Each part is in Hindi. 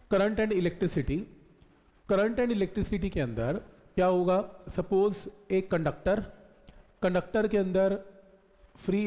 Current and electricity. Current and electricity के अंदर क्या होगा, सपोज एक कंडक्टर के अंदर फ्री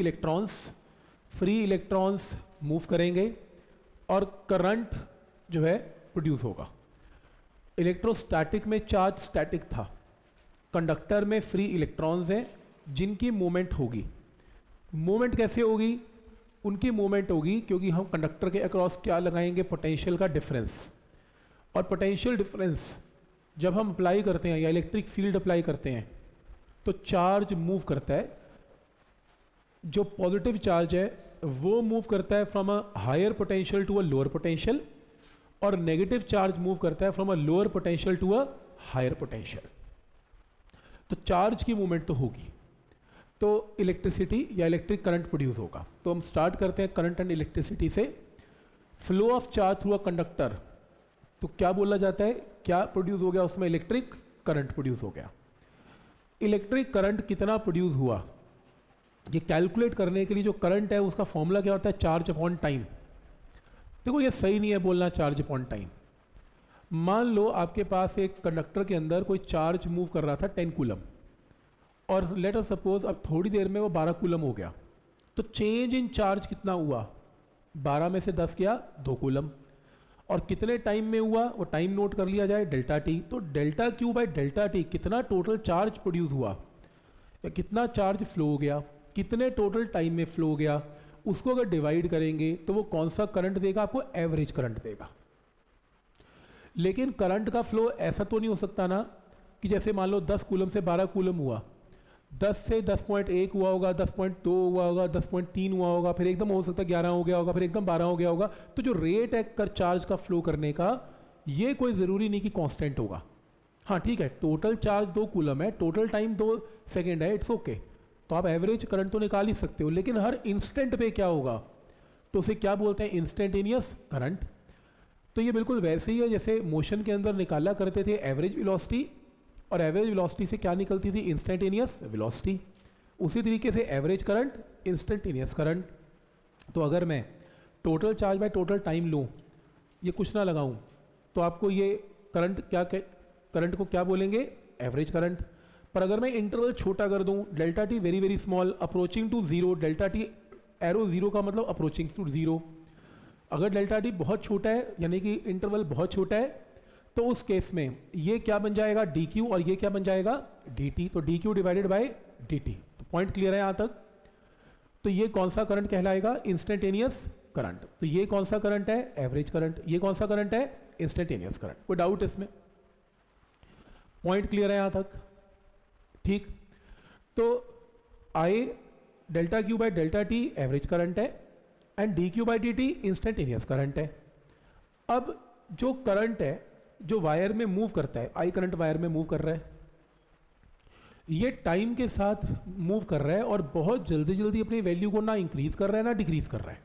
इलेक्ट्रॉन्स मूव करेंगे और करंट जो है प्रोड्यूस होगा। इलेक्ट्रोस्टैटिक में चार्ज स्टैटिक था, कंडक्टर में फ्री इलेक्ट्रॉन्स हैं जिनकी मूवमेंट होगी। मूवमेंट कैसे होगी, उनकी मूवमेंट होगी क्योंकि हम कंडक्टर के अक्रॉस क्या लगाएंगे, पोटेंशियल का डिफरेंस। और पोटेंशियल डिफरेंस जब हम अप्लाई करते हैं या इलेक्ट्रिक फील्ड अप्लाई करते हैं तो चार्ज मूव करता है। जो पॉजिटिव चार्ज है वो मूव करता है from a higher potential to a lower potential, और नेगेटिव चार्ज मूव करता है from a lower potential to a higher potential. तो चार्ज की मूवमेंट तो होगी, तो इलेक्ट्रिसिटी या इलेक्ट्रिक करंट प्रोड्यूस होगा। तो हम स्टार्ट करते हैं करंट एंड इलेक्ट्रिसिटी से। Flow of charge through a conductor, तो क्या बोला जाता है, क्या प्रोड्यूस हो गया उसमें, इलेक्ट्रिक करंट प्रोड्यूस हो गया। इलेक्ट्रिक करंट कितना प्रोड्यूस हुआ, ये कैलकुलेट करने के लिए जो करंट है उसका फॉर्मूला क्या होता है, चार्ज अपॉन टाइम। देखो ये सही नहीं है बोलना चार्ज अपॉन टाइम। मान लो आपके पास एक कंडक्टर के अंदर कोई चार्ज मूव कर रहा था 10 कूलम, और लेट अस सपोज अब थोड़ी देर में वो 12 कूलम हो गया, तो चेंज इन चार्ज कितना हुआ, 12 में से 10 गया 2 कूलम। और कितने टाइम में हुआ वो टाइम नोट कर लिया जाए, डेल्टा टी। तो delta Q by delta T कितना टोटल चार्ज प्रोड्यूस हुआ या कितना चार्ज फ्लो हो गया, कितने टोटल टाइम में फ्लो हो गया, उसको अगर डिवाइड करेंगे तो वो कौन सा करंट देगा, आपको एवरेज करंट देगा। लेकिन करंट का फ्लो ऐसा तो नहीं हो सकता ना कि जैसे मान लो 10 कूलम से 12 कूलम हुआ, 10 से 10.1 हुआ होगा, 10.2 हुआ होगा, 10.3 हुआ होगा, फिर एकदम हो सकता है 11 हो गया होगा, फिर एकदम 12 हो गया होगा। तो जो रेट है कर चार्ज का फ्लो करने का, ये कोई ज़रूरी नहीं कि कांस्टेंट होगा। हाँ ठीक है, टोटल चार्ज 2 कूलम है, टोटल टाइम 2 सेकेंड है, इट्स ओके। तो आप एवरेज करंट तो निकाल ही सकते हो, लेकिन हर इंस्टेंट पे क्या होगा, तो उसे क्या बोलते हैं, इंस्टेंटेनियस करंट। तो ये बिल्कुल वैसे ही है जैसे मोशन के अंदर निकाला करते थे एवरेज वेलोसिटी, और एवरेज वेलोसिटी से क्या निकलती थी, इंस्टेंटेनियस वेलोसिटी। उसी तरीके से एवरेज करंट, इंस्टेंटेनियस करंट। तो अगर मैं total charge by total time लूँ, ये कुछ ना लगाऊँ, तो आपको ये करंट करंट को क्या बोलेंगे, एवरेज करंट। पर अगर मैं इंटरवल छोटा कर दूं, delta T very very small, approaching to zero, delta T arrow zero का मतलब अप्रोचिंग टू जीरो। अगर डेल्टा टी बहुत छोटा है यानी कि इंटरवल बहुत छोटा है, तो उस केस में ये क्या बन जाएगा, डी क्यू, और ये क्या बन जाएगा, डी टी। तो D Q divided by D T. तो पॉइंट क्लियर है यहाँ तक। तो ये कौन सा करंट कहलाएगा, इंस्टेंटेनियस करंट। तो ये कौन सा करंट है, एवरेज करंट। ये कौन सा करंट है, इंस्टेंटेनियस करंट। कोई डाउट इसमें, पॉइंट क्लियर है यहाँ तक, ठीक। तो I delta Q by delta T average current है, and D Q by D T instantaneous current है। अब जो करंट है जो वायर में मूव करता है, आई करंट वायर में मूव कर रहा है, ये टाइम के साथ मूव कर रहा है और बहुत जल्दी जल्दी अपनी वैल्यू को ना इंक्रीज कर रहा है ना डिक्रीज कर रहा है।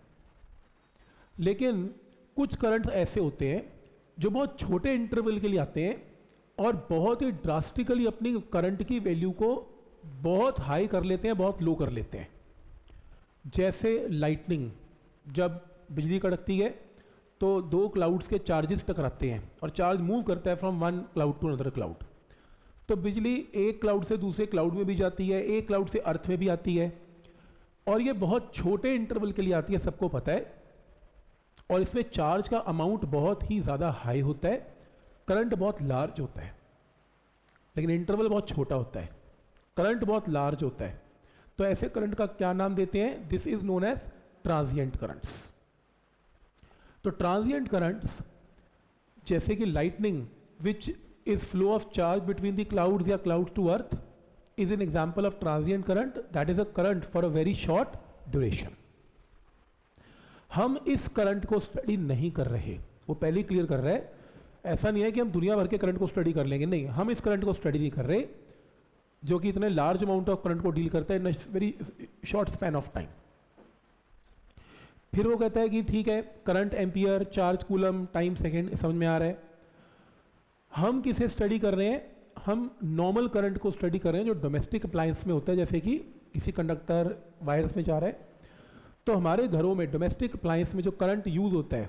लेकिन कुछ करंट ऐसे होते हैं जो बहुत छोटे इंटरवल के लिए आते हैं और बहुत ही ड्रास्टिकली अपनी करंट की वैल्यू को बहुत हाई कर लेते हैं, बहुत लो कर लेते हैं। जैसे लाइटनिंग, जब बिजली कड़कती है तो 2 क्लाउड्स के चार्जेस टकराते हैं और चार्ज मूव करता है from one cloud to another cloud. तो बिजली एक क्लाउड से दूसरे क्लाउड में भी जाती है, एक क्लाउड से अर्थ में भी आती है, और ये बहुत छोटे इंटरवल के लिए आती है, सबको पता है। और इसमें चार्ज का अमाउंट बहुत ही ज़्यादा हाई होता है, करंट बहुत लार्ज होता है, लेकिन इंटरवल बहुत छोटा होता है, करंट बहुत लार्ज होता है। तो ऐसे करंट का क्या नाम देते हैं, this is known as transient currents. तो ट्रांजिएंट करंट्स जैसे कि lightning which is flow of charge between the clouds या cloud to earth is an example of transient current, that is a current for a very short duration. हम इस करंट को स्टडी नहीं कर रहे, वो पहले ही क्लियर कर रहा है। ऐसा नहीं है कि हम दुनिया भर के करंट को स्टडी कर लेंगे, नहीं, हम इस करंट को स्टडी नहीं कर रहे जो कि इतने लार्ज अमाउंट ऑफ करंट को डील करता है in very short span of time. फिर वो कहता है कि ठीक है, current ampere, charge coulomb, time second, समझ में आ रहा है। हम किसे स्टडी कर रहे हैं, हम नॉर्मल करंट को स्टडी कर रहे हैं जो डोमेस्टिक अप्लायंस में होता है, जैसे कि किसी कंडक्टर वायर्स में जा रहा है। तो हमारे घरों में डोमेस्टिक अप्लायंस में जो करंट यूज़ होता है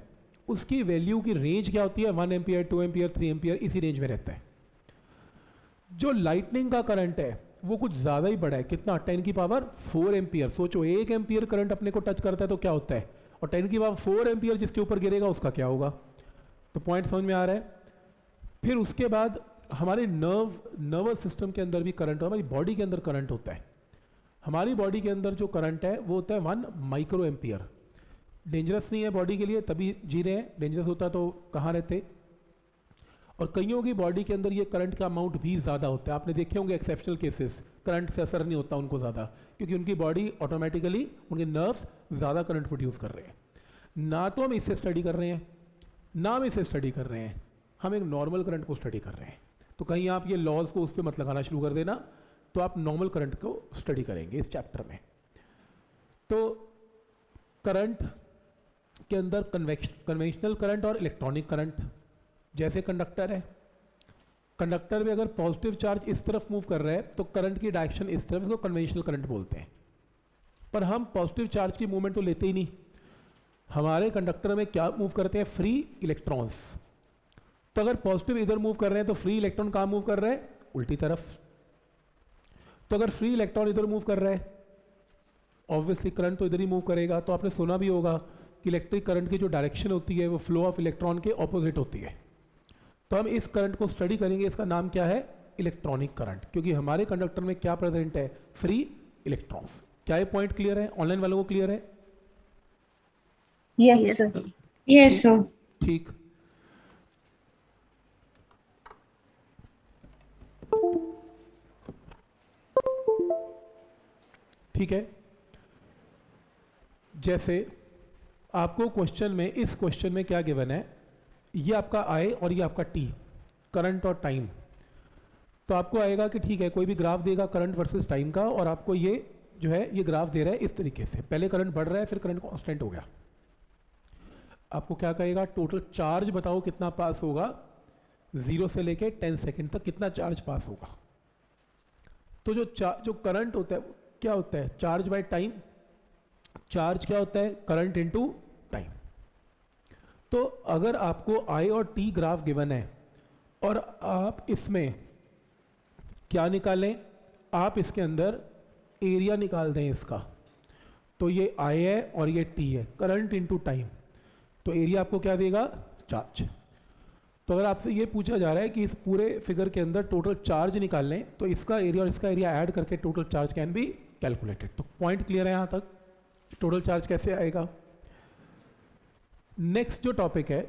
उसकी वैल्यू की रेंज क्या होती है, 1 एम्पियर, 2 एम्पियर, 3 एम्पियर, इसी रेंज में रहता है। जो लाइटनिंग का करंट है वो कुछ ज़्यादा ही बड़ा है, कितना, 10 की पावर 4 एम्पियर। सोचो 1 एम्पियर करंट अपने को टच करता है तो क्या होता है, और 10 की पावर 4 एम्पियर जिसके ऊपर गिरेगा उसका क्या होगा। तो पॉइंट समझ में आ रहा है। फिर उसके बाद हमारे नर्वस सिस्टम के अंदर भी करंट, हमारी बॉडी के अंदर करंट होता है। हमारी बॉडी के अंदर जो करंट है वो होता है 1 माइक्रो एम्पियर। डेंजरस नहीं है बॉडी के लिए, तभी जी रहे हैं, डेंजरस होता तो कहाँ रहते। और कईयों की बॉडी के अंदर ये करंट का अमाउंट भी ज़्यादा होता है। आपने देखे होंगे एक्सेप्शनल केसेस, करंट से असर नहीं होता उनको ज़्यादा, क्योंकि उनकी बॉडी ऑटोमेटिकली, उनके नर्व्स ज़्यादा करंट प्रोड्यूस कर रहे हैं। ना तो हम इससे स्टडी कर रहे हैं, ना हम इसे स्टडी कर रहे हैं, हम एक नॉर्मल करंट को स्टडी कर रहे हैं। तो कहीं आप ये लॉज को उस पर मत लगाना शुरू कर देना, तो आप नॉर्मल करंट को स्टडी करेंगे इस चैप्टर में। तो करंट के अंदर कन्वेंशनल करंट और इलेक्ट्रॉनिक करंट, जैसे कंडक्टर है, कंडक्टर में अगर पॉजिटिव चार्ज इस तरफ मूव कर रहा है तो करंट की डायरेक्शन इस तरफ, इसको कन्वेंशनल करंट बोलते हैं। पर हम पॉजिटिव चार्ज की मूवमेंट तो लेते ही नहीं, हमारे कंडक्टर में क्या मूव करते हैं, फ्री इलेक्ट्रॉन्स। तो अगर पॉजिटिव इधर मूव कर रहे हैं तो फ्री इलेक्ट्रॉन कहाँ मूव कर रहे हैं, उल्टी तरफ। तो अगर फ्री इलेक्ट्रॉन इधर मूव कर रहा है, ऑब्वियसली करंट तो इधर ही मूव करेगा। तो आपने सुना भी होगा कि इलेक्ट्रिक करंट की जो डायरेक्शन होती है वो फ्लो ऑफ इलेक्ट्रॉन के ऑपोजिट होती है। तो हम इस करंट को स्टडी करेंगे, इसका नाम क्या है, इलेक्ट्रॉनिक करंट, क्योंकि हमारे कंडक्टर में क्या प्रेजेंट है, फ्री इलेक्ट्रॉन्स। क्या ये पॉइंट क्लियर है, ऑनलाइन वालों को क्लियर है? Yes sir, yes sir. ठीक, ठीक है। जैसे आपको क्वेश्चन में, इस क्वेश्चन में क्या गिवन है, ये आपका आई और ये आपका टी, करंट और टाइम। तो आपको आएगा कि ठीक है, कोई भी ग्राफ देगा करंट वर्सेस टाइम का, और आपको ये जो है ये ग्राफ दे रहा है इस तरीके से, पहले करंट बढ़ रहा है फिर करंट कांस्टेंट हो गया। आपको क्या कहेगा, टोटल चार्ज बताओ कितना पास होगा, 0 से लेके 10 सेकेंड तक कितना चार्ज पास होगा। तो जो करंट होता है क्या होता है, चार्ज बाय टाइम। चार्ज क्या होता है, करंट इनटू टाइम। तो अगर आपको आई और टी ग्राफ गिवन है और आप इसमें क्या निकालें, आप इसके अंदर एरिया निकाल दें इसका। तो ये आई है और ये टी है, करंट इनटू टाइम। तो एरिया आपको क्या देगा, चार्ज। तो अगर आपसे ये पूछा जा रहा है कि इस पूरे फिगर के अंदर टोटल चार्ज निकाल लें, तो इसका एरिया और इसका एरिया ऐड करके total charge can be calculated. तो पॉइंट क्लियर है यहाँ तक, टोटल चार्ज कैसे आएगा। नेक्स्ट जो टॉपिक है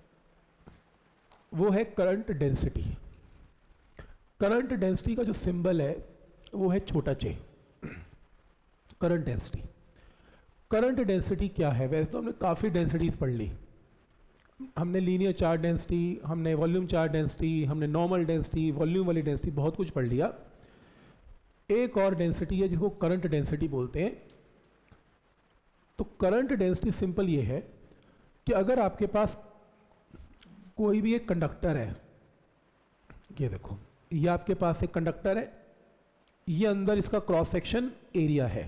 वो है करंट डेंसिटी। करंट डेंसिटी का जो सिंबल है वो है छोटा चे, करंट डेंसिटी। करंट डेंसिटी क्या है, वैसे तो हमने काफ़ी डेंसिटीज पढ़ ली, हमने लीनियर चार्ज डेंसिटी, हमने वॉल्यूम चार्ज डेंसिटी, हमने नॉर्मल डेंसिटी, वॉल्यूम वाली डेंसिटी, बहुत कुछ पढ़ लिया। एक और डेंसिटी है जिसको करंट डेंसिटी बोलते हैं। तो करंट डेंसिटी सिंपल ये है कि अगर आपके पास कोई भी एक कंडक्टर है, ये देखो, ये आपके पास एक कंडक्टर है, ये अंदर इसका क्रॉस सेक्शन एरिया है,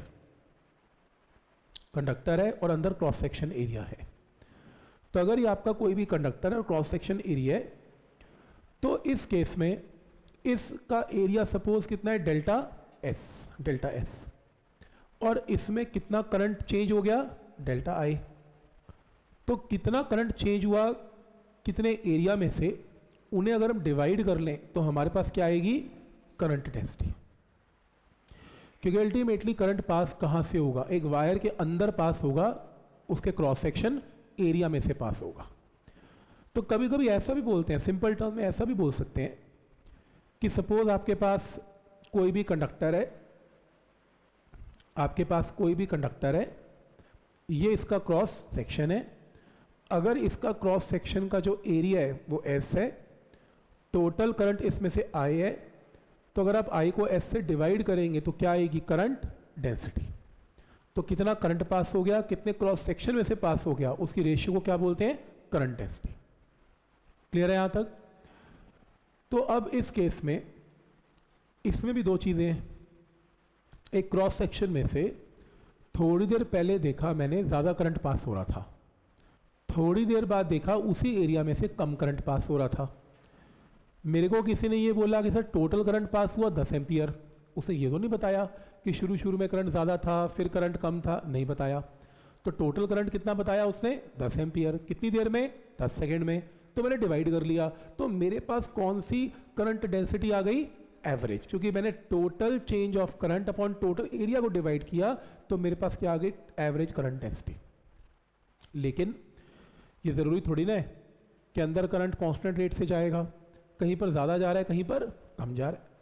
कंडक्टर है और अंदर क्रॉस सेक्शन एरिया है। तो अगर ये आपका कोई भी कंडक्टर है और क्रॉस सेक्शन एरिया है, तो इस केस में इसका एरिया सपोज कितना है, डेल्टा एस, और इसमें कितना करंट चेंज हो गया, डेल्टा आई। तो कितना करंट चेंज हुआ कितने एरिया में से, उन्हें अगर हम डिवाइड कर लें तो हमारे पास क्या आएगी, करंट डेंसिटी। क्योंकि अल्टीमेटली करंट पास कहाँ से होगा, एक वायर के अंदर पास होगा, उसके क्रॉस सेक्शन एरिया में से पास होगा। तो कभी कभी ऐसा भी बोलते हैं, सिंपल टर्म में ऐसा भी बोल सकते हैं कि सपोज आपके पास कोई भी कंडक्टर है, आपके पास कोई भी कंडक्टर है, ये इसका क्रॉस सेक्शन है। अगर इसका क्रॉस सेक्शन का जो एरिया है वो एस है, टोटल करंट इसमें से आई है, तो अगर आप आई को एस से डिवाइड करेंगे तो क्या आएगी, करंट डेंसिटी। तो कितना करंट पास हो गया, कितने क्रॉस सेक्शन में से पास हो गया, उसकी रेशियो को क्या बोलते हैं, करंट डेंसिटी। क्लियर है यहाँ तक। तो अब इस केस में इसमें भी दो चीज़ें हैं। एक क्रॉस सेक्शन में से थोड़ी देर पहले देखा मैंने ज़्यादा करंट पास हो रहा था, थोड़ी देर बाद देखा उसी एरिया में से कम करंट पास हो रहा था। मेरे को किसी ने ये बोला कि सर टोटल करंट पास हुआ 10 एम्पियर। उसे ये तो नहीं बताया कि शुरू में करंट ज़्यादा था फिर करंट कम था, नहीं बताया। तो टोटल करंट कितना बताया उसने? 10 एम्पियर। कितनी देर में? 10 सेकेंड में। तो मैंने डिवाइड कर लिया, तो मेरे पास कौन सी करंट डेंसिटी आ गई? एवरेज। क्योंकि मैंने total change of current upon total area को डिवाइड किया, तो मेरे पास क्या आ गई? Average current density. लेकिन ये ज़रूरी थोड़ी ना है कि अंदर करंट कांस्टेंट रेट से जाएगा, कहीं पर ज़्यादा जा रहा है कहीं पर कम जा रहा है।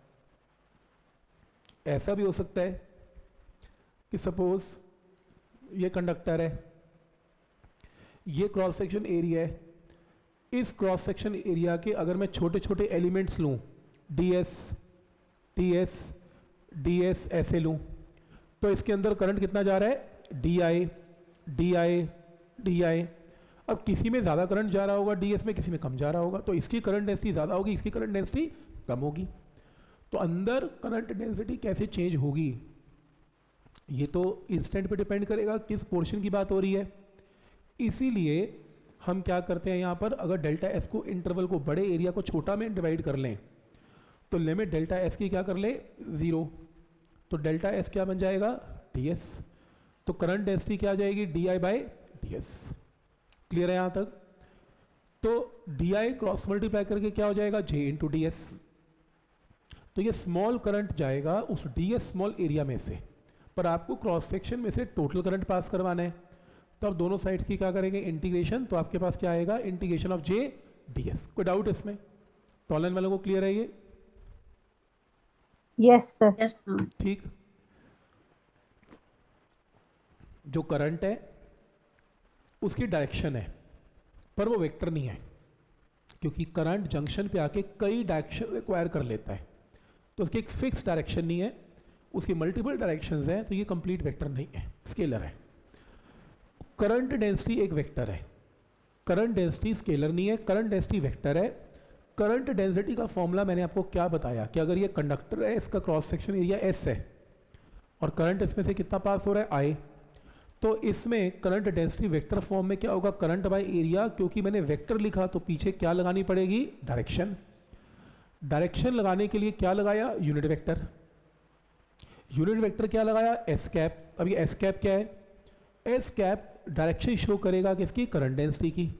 ऐसा भी हो सकता है कि सपोज ये कंडक्टर है, ये क्रॉस सेक्शन एरिया है, इस क्रॉस सेक्शन एरिया के अगर मैं छोटे छोटे एलिमेंट्स लूँ, ds, ts, ds ऐसे लूँ, तो इसके अंदर करंट कितना जा रहा है? di, di, di। अब किसी में ज़्यादा करंट जा रहा होगा ds में, किसी में कम जा रहा होगा, तो इसकी करंट डेंसिटी ज़्यादा होगी, इसकी करंट डेंसिटी कम होगी। तो अंदर करंट डेंसिटी कैसे चेंज होगी, ये तो इंस्टेंट पे डिपेंड करेगा किस पोर्शन की बात हो रही है। इसीलिए हम क्या करते हैं यहाँ पर, अगर डेल्टा एस को इंटरवल को बड़े एरिया को छोटा में डिवाइड कर लें, तो लिमिट डेल्टा एस की क्या कर ले? 0। तो डेल्टा एस क्या बन जाएगा? ds। तो करंट डेंसिटी क्या आ जाएगी? di/ds। क्लियर है यहाँ तक? तो di क्रॉस मल्टीप्लाई करके क्या हो जाएगा? j into ds। तो ये स्मॉल करंट जाएगा उस ds स्मॉल एरिया में से, पर आपको क्रॉस सेक्शन में से टोटल करंट पास करवाना है। तो आप दोनों साइड की क्या करेंगे? इंटीग्रेशन। तो आपके पास क्या आएगा? Integration of j ds। कोई डाउट इसमें? तो ऑनलाइन वालों को क्लियर है ये? Yes sir. Yes sir. ठीक। जो करंट है उसकी डायरेक्शन है, पर वो वेक्टर नहीं है, क्योंकि करंट जंक्शन पे आके कई डायरेक्शन एक्वायर कर लेता है, तो उसकी एक फिक्स डायरेक्शन नहीं है, उसकी मल्टीपल डायरेक्शंस हैं, तो ये कंप्लीट वेक्टर नहीं है, स्केलर है। करंट डेंसिटी एक वेक्टर है, करंट डेंसिटी स्केलर नहीं है, करंट डेंसिटी वेक्टर है। करंट डेंसिटी का फॉर्मूला मैंने आपको क्या बताया कि अगर ये कंडक्टर है, इसका क्रॉस सेक्शन एरिया S है और करंट इसमें से कितना पास हो रहा है? I, तो इसमें करंट डेंसिटी वेक्टर फॉर्म में क्या होगा? Current by area. क्योंकि मैंने वेक्टर लिखा तो पीछे क्या लगानी पड़ेगी? डायरेक्शन। डायरेक्शन लगाने के लिए क्या लगाया? Unit vector. यूनिट वेक्टर क्या लगाया? S cap. अब ये एस कैप क्या है? एस कैप डायरेक्शन शो करेगा किसकी? करंट डेंसिटी की।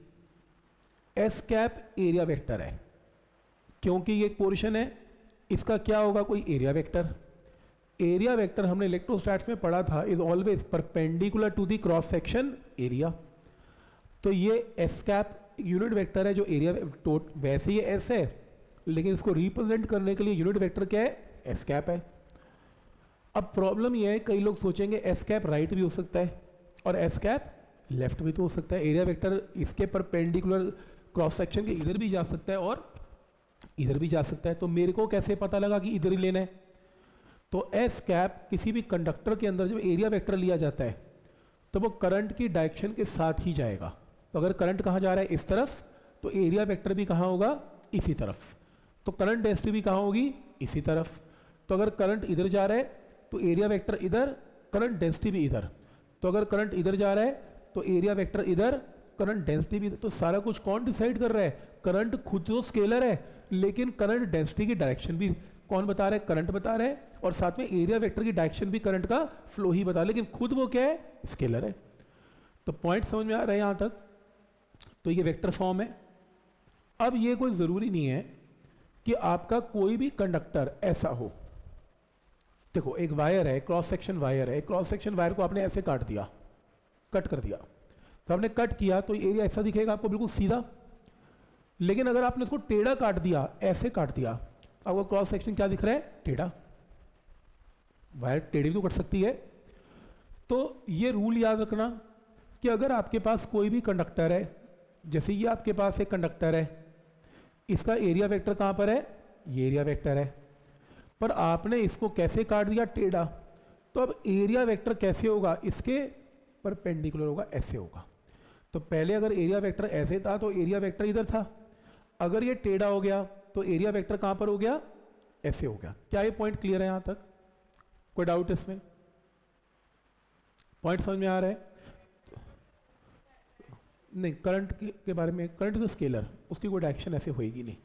एस कैप एरिया वेक्टर है, क्योंकि ये एक पोर्शन है, इसका क्या होगा? कोई एरिया वेक्टर। एरिया वेक्टर हमने इलेक्ट्रोस्टैट्स में पढ़ा था, is always perpendicular to the cross section area. तो ये एस कैप यूनिट वेक्टर है जो एरिया, वैसे ये एस है, लेकिन इसको रिप्रेजेंट करने के लिए यूनिट वेक्टर क्या है? एस कैप है। अब प्रॉब्लम ये है, कई लोग सोचेंगे एस कैप राइट भी हो सकता है और एस कैप लेफ्ट भी तो हो सकता है। एरिया वेक्टर इसके परपेंडिकुलर क्रॉस सेक्शन के इधर भी जा सकता है और इधर भी जा सकता है। तो मेरे को कैसे पता लगा कि इधर ही लेना है? तो एस कैप किसी भी कंडक्टर के अंदर जब एरिया वेक्टर लिया जाता है तो वो करंट की डायरेक्शन के साथ ही जाएगा। तो अगर करंट कहाँ जा रहा है? इस तरफ, तो एरिया वेक्टर भी कहाँ होगा? इसी तरफ। तो करंट डेंसिटी भी कहाँ होगी? इसी तरफ। तो अगर करंट इधर जा रहा है तो एरिया वेक्टर इधर, करंट डेंसिटी भी इधर। तो अगर करंट इधर जा रहा है तो एरिया वेक्टर इधर, करंट डेंसिटी भी इधर। तो सारा कुछ कौन डिसाइड कर रहा है? करंट खुद तो स्केलर है, लेकिन करंट डेंसिटी की डायरेक्शन भी कौन बता रहा है? करंट बता रहा है, और साथ में एरिया वेक्टर की डायरेक्शन भी करंट का फ्लो ही बता रहा है, लेकिन खुद वो क्या है? स्केलर है। तो पॉइंट समझ में आ रहा है यहां तक? तो ये वेक्टर फॉर्म है। अब ये कोई जरूरी नहीं है कि आपका कोई भी कंडक्टर ऐसा हो। देखो एक वायर है, क्रॉस सेक्शन वायर है, क्रॉस सेक्शन वायर को आपने ऐसे काट दिया, कट कर दिया, तो आपने कट किया तो एरिया ऐसा दिखेगा आपको बिल्कुल सीधा। लेकिन अगर आपने इसको टेढ़ा काट दिया, ऐसे काट दिया, आपको क्रॉस सेक्शन क्या दिख रहा है? टेढ़ा। वायर टेढ़ी भी तो कट सकती है। तो ये रूल याद रखना कि अगर आपके पास कोई भी कंडक्टर है, जैसे ये आपके पास एक कंडक्टर है, इसका एरिया वेक्टर कहां पर है? ये एरिया वेक्टर है, पर आपने इसको कैसे काट दिया? टेढ़ा। तो अब एरिया वेक्टर कैसे होगा? इसके परपेंडिकुलर होगा, ऐसे होगा। तो पहले अगर एरिया वेक्टर ऐसे था तो एरिया वेक्टर इधर था, अगर ये टेढ़ा हो गया तो एरिया वेक्टर कहां पर हो गया? ऐसे हो गया। क्या ये पॉइंट क्लियर है यहां तक? कोई डाउट इसमें? पॉइंट समझ में आ रहा है? नहीं, करंट के बारे में, करंट इज अ स्केलर, उसकी कोई डायरेक्शन ऐसे होएगी नहीं।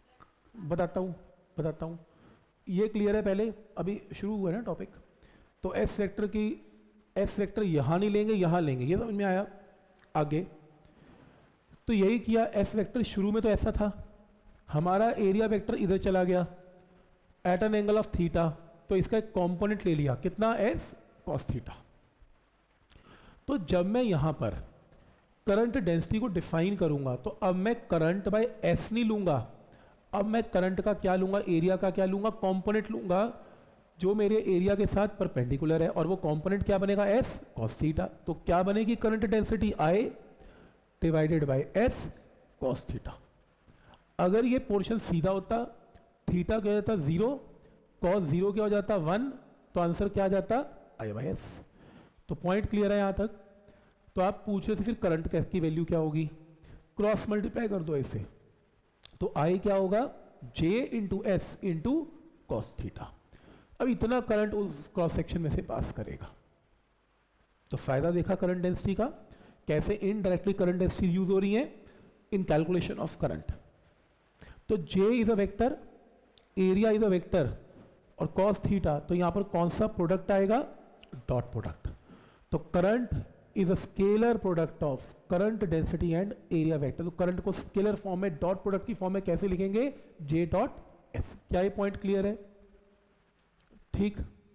बताता हूँ, ये क्लियर है पहले, अभी शुरू हुआ है ना टॉपिक। तो एस वेक्टर यहाँ नहीं लेंगे, यहाँ लेंगे, ये समझ में आया। आगे तो यही किया, एस वेक्टर शुरू में तो ऐसा था, हमारा एरिया वेक्टर इधर चला गया at an angle of theta, तो इसका एक कंपोनेंट ले लिया, कितना, एस कॉस थीटा। तो जब मैं यहां पर करंट डेंसिटी को डिफाइन करूंगा तो अब मैं करंट बाय एस नहीं लूंगा, अब मैं करंट का क्या लूंगा, एरिया का क्या लूंगा, कंपोनेंट लूंगा जो मेरे एरिया के साथ परपेंडिकुलर है, और वो कंपोनेंट क्या बनेगा, एस कॉस थीटा। तो क्या बनेगी current density, I divided by S cos theta. अगर ये पोर्शन सीधा होता, थीटा क्या हो जाता 0, कॉस 0 क्या हो जाता 1, तो आंसर क्या आ जाता, आई बाय एस। तो पॉइंट क्लियर है यहां तक। तो आप पूछ रहे थे फिर करंट की वैल्यू क्या होगी, क्रॉस मल्टीप्लाई कर दो इससे, तो आई क्या होगा, J into S into cos theta. अब इतना करंट उस क्रॉस सेक्शन में से पास करेगा। तो फायदा देखा करंट डेंसिटी का, कैसे इनडायरेक्टली करंट डेंसिटी यूज हो रही है इन कैलकुलेशन ऑफ करंट। तो J is a vector, area is a vector, और कॉस थीटा, तो यहां पर कौन सा प्रोडक्ट आएगा, डॉट प्रोडक्ट। तो current is a scalar product of current density and area vector. तो करंट को स्केलर फॉर्म में, डॉट प्रोडक्ट की फॉर्म में कैसे लिखेंगे, जे डॉट एस। क्या ये पॉइंट क्लियर है, ठीक।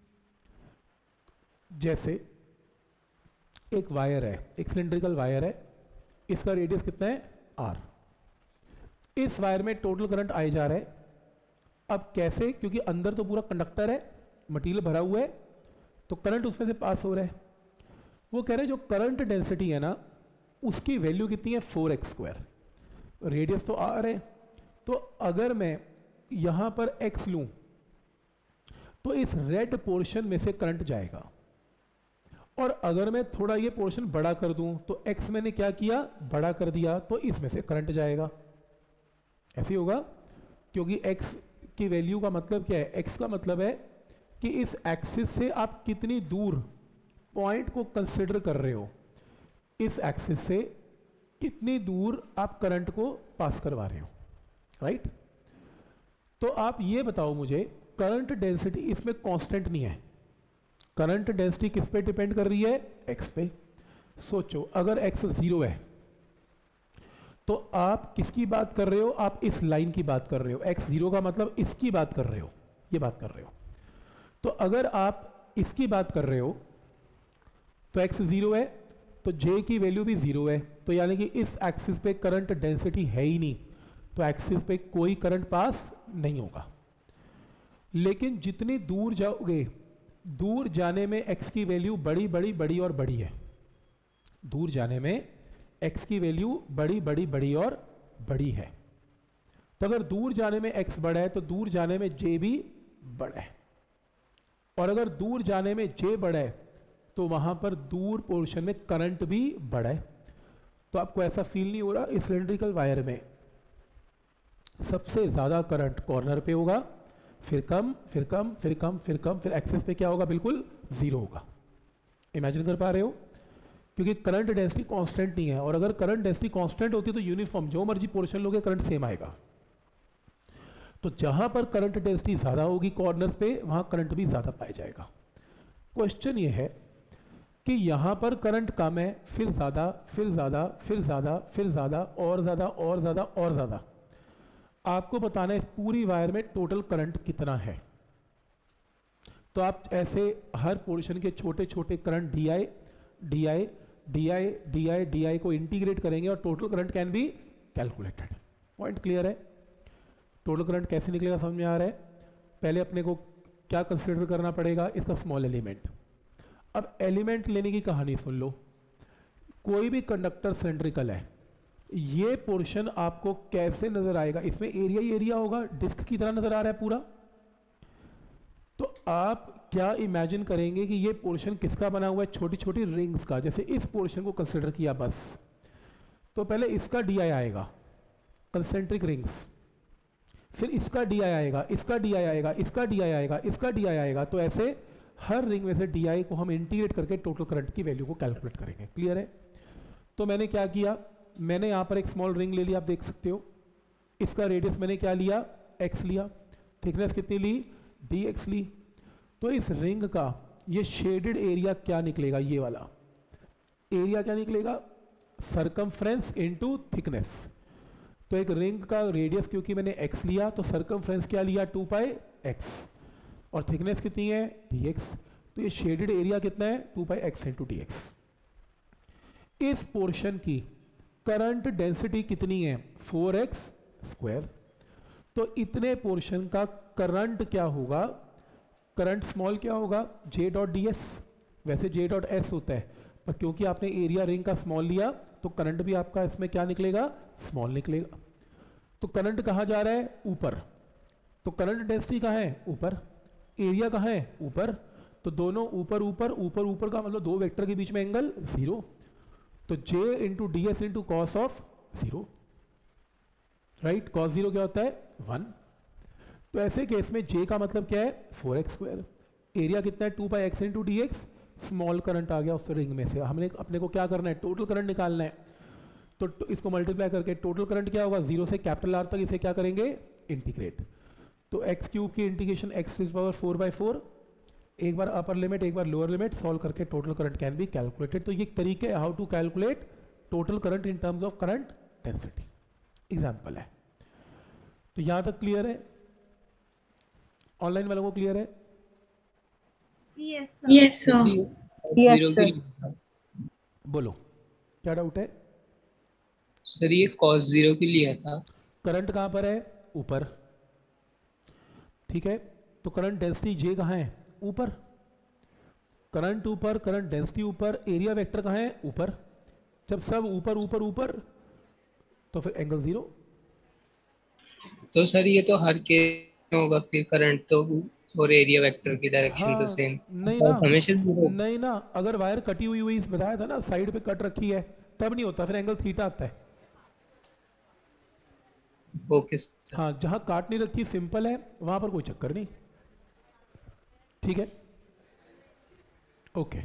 जैसे एक वायर है, एक सिलिंड्रिकल वायर है, इसका रेडियस कितना है, आर। इस वायर में टोटल करंट आए जा रहा है। अब कैसे, क्योंकि अंदर तो पूरा कंडक्टर है, मटेरियल भरा हुआ है, तो करंट उसमें से पास हो रहा है। वो कह रहे हैं जो करंट डेंसिटी है ना, उसकी वैल्यू कितनी है, 4x²। रेडियस तो आर है, तो अगर मैं यहां पर x लूं तो इस रेड पोर्शन में से करंट जाएगा, और अगर मैं थोड़ा ये पोर्शन बड़ा कर दूं तो x मैंने क्या किया, बड़ा कर दिया, तो इसमें से करंट जाएगा। ऐसे ही होगा, क्योंकि x की वैल्यू का मतलब क्या है, x का मतलब है कि इस एक्सिस से आप कितनी दूर पॉइंट को कंसिडर कर रहे हो, इस एक्सिस से कितनी दूर आप करंट को पास करवा रहे हो, राइट। तो आप ये बताओ मुझे, करंट डेंसिटी इसमें कांस्टेंट नहीं है, करंट डेंसिटी किस पे डिपेंड कर रही है, x पे। सोचो अगर x 0 है तो आप किसकी बात कर रहे हो, आप इस लाइन की बात कर रहे हो, x 0 का मतलब इसकी बात कर रहे हो, ये बात कर रहे हो। तो अगर आप इसकी बात कर रहे हो तो x 0 है, तो j की वैल्यू भी 0 है, तो यानी कि इस एक्सिस पे करंट डेंसिटी है ही नहीं, तो एक्सिस पे कोई करंट पास नहीं होगा। लेकिन जितनी दूर जाओगे, दूर जाने में x की वैल्यू बड़ी बड़ी बड़ी और बड़ी है, दूर जाने में x की वैल्यू बड़ी बड़ी बड़ी और बड़ी है। तो अगर दूर जाने में x बड़ा है तो दूर जाने में j भी बड़ा है, और अगर दूर जाने में j बड़ा है तो वहां पर दूर पोर्शन में करंट भी बड़ा है। तो आपको ऐसा फील नहीं हो रहा, इस सिलिंड्रिकल वायर में सबसे ज्यादा करंट कॉर्नर पे होगा, फिर कम, फिर कम, फिर कम, फिर कम, फिर एक्सेस पे क्या होगा, बिल्कुल 0 होगा। इमेजिन कर पा रहे हो, क्योंकि करंट डेंसिटी कांस्टेंट नहीं है, और अगर करंट डेंसिटी कांस्टेंट होती तो यूनिफॉर्म जो मर्जी पोर्शन लोगे करंट सेम आएगा। तो जहां पर करंट डेंसिटी ज्यादा होगी कॉर्नर पे, वहां करंट भी ज्यादा पाया जाएगा। क्वेश्चन ये है कि यहां पर करंट कम है, फिर ज्यादा, फिर ज्यादा, फिर ज्यादा, फिर ज्यादा, और ज्यादा, और ज्यादा, और ज्यादा। आपको बताना है इस पूरी वायर में टोटल करंट कितना है। तो आप ऐसे हर पोर्शन के छोटे छोटे current DI, DI, DI, DI, DI को इंटीग्रेट करेंगे और total current can be calculated. Point clear है, टोटल करंट कैसे निकलेगा समझ में आ रहा है। पहले अपने को क्या कंसिडर करना पड़ेगा, इसका स्मॉल एलिमेंट। अब एलिमेंट लेने की कहानी सुन लो। कोई भी कंडक्टर सिलिंड्रिकल है, ये पोर्शन आपको कैसे नजर आएगा, इसमें एरिया ही एरिया होगा, डिस्क की तरह नजर आ रहा है पूरा। तो आप क्या इमेजिन करेंगे कि ये पोर्शन किसका बना हुआ है, छोटी छोटी रिंग्स का। जैसे इस पोर्शन को कंसिडर किया बस, तो पहले इसका DI आएगा, कंसेंट्रिक रिंग्स, फिर इसका DI आएगा, इसका DI आएगा, इसका DI आएगा, इसका DI आएगा। तो ऐसे हर रिंग में से DI को हम इंटीग्रेट करके टोटल करंट की वैल्यू को कैलकुलेट करेंगे। क्लियर है। तो मैंने क्या किया, मैंने यहाँ पर एक स्मॉल रिंग ले लिया, आप देख सकते हो। इसका रेडियस मैंने क्या लिया, x लिया। थिकनेस कितनी ली, dx ली। तो इस रिंग का ये शेडेड एरिया क्या निकलेगा, ये वाला एरिया क्या निकलेगा, सरकमफ्रेंस इनटू थिकनेस। तो एक रिंग का रेडियस क्योंकि मैंने x लिया तो सरकमफ्रेंस क्या लिया, 2 पाई x, और थिकनेस कितनी है, dx। तो ये शेडेड एरिया कितना है, 2 पाई x इंटू dx। इस पोर्शन की करंट डेंसिटी कितनी है, 4x स्क्वायर। तो इतने पोर्शन का करंट क्या होगा, करंट स्मॉल क्या होगा, J डॉट डी एस। वैसे J डॉट एस होता है, पर क्योंकि आपने एरिया रिंग का स्मॉल लिया तो करंट भी आपका इसमें क्या निकलेगा, स्मॉल निकलेगा। तो करंट कहाँ जा रहा है, ऊपर। तो करंट डेंसिटी कहाँ है, ऊपर। एरिया कहाँ है, ऊपर। तो दोनों ऊपर ऊपर ऊपर ऊपर का मतलब दो वेक्टर के बीच में एंगल 0। तो J into D S into cos of 0, right. Cos 0 क्या होता है, 1। तो ऐसे केस में J का मतलब क्या है, 4x स्क्वायर। एरिया कितना है, 2 pi x into D X. Small current आ गया उस रिंग में से, हमने अपने को क्या करना है, टोटल करंट निकालना है। तो इसको मल्टीप्लाई करके टोटल करंट क्या होगा, 0 से कैपिटल R तक, इसे क्या करेंगे, इंटीग्रेट। तो x क्यूब की integration x to the power 4/4, एक बार अपर लिमिट एक बार लोअर लिमिट, सॉल्व करके total current can be calculated. तो ये एक तरीके है how to calculate total current in terms of current density. Example है। तो यहां तक क्लियर है, ऑनलाइन वालों को क्लियर है। Yes, sir. Yes, sir. Yes, zero sir. की बोलो क्या डाउट है। सर ये cos 0 की लिया था। करंट कहां पर है, ऊपर, ठीक है। तो करंट डेंसिटी J कहां है, ऊपर। करंट ऊपर, करंट डेंसिटी ऊपर, एरिया वेक्टर कहां है, ऊपर। जब सब ऊपर ऊपर ऊपर तो फिर एंगल 0। तो सर ये तो हर केस में होगा फिर, करंट तो और एरिया वेक्टर की डायरेक्शन तो हाँ, सेम नहीं ना, हमेशा zero। नहीं ना, अगर वायर कटी हुई हुई बताया था ना, साइड पे कट रखी है तब नहीं होता, फिर एंगल थीटा आता है। Okay sir. हाँ, जहां काट नहीं रखी सिंपल है वहां पर कोई चक्कर नहीं, ठीक है। Okay,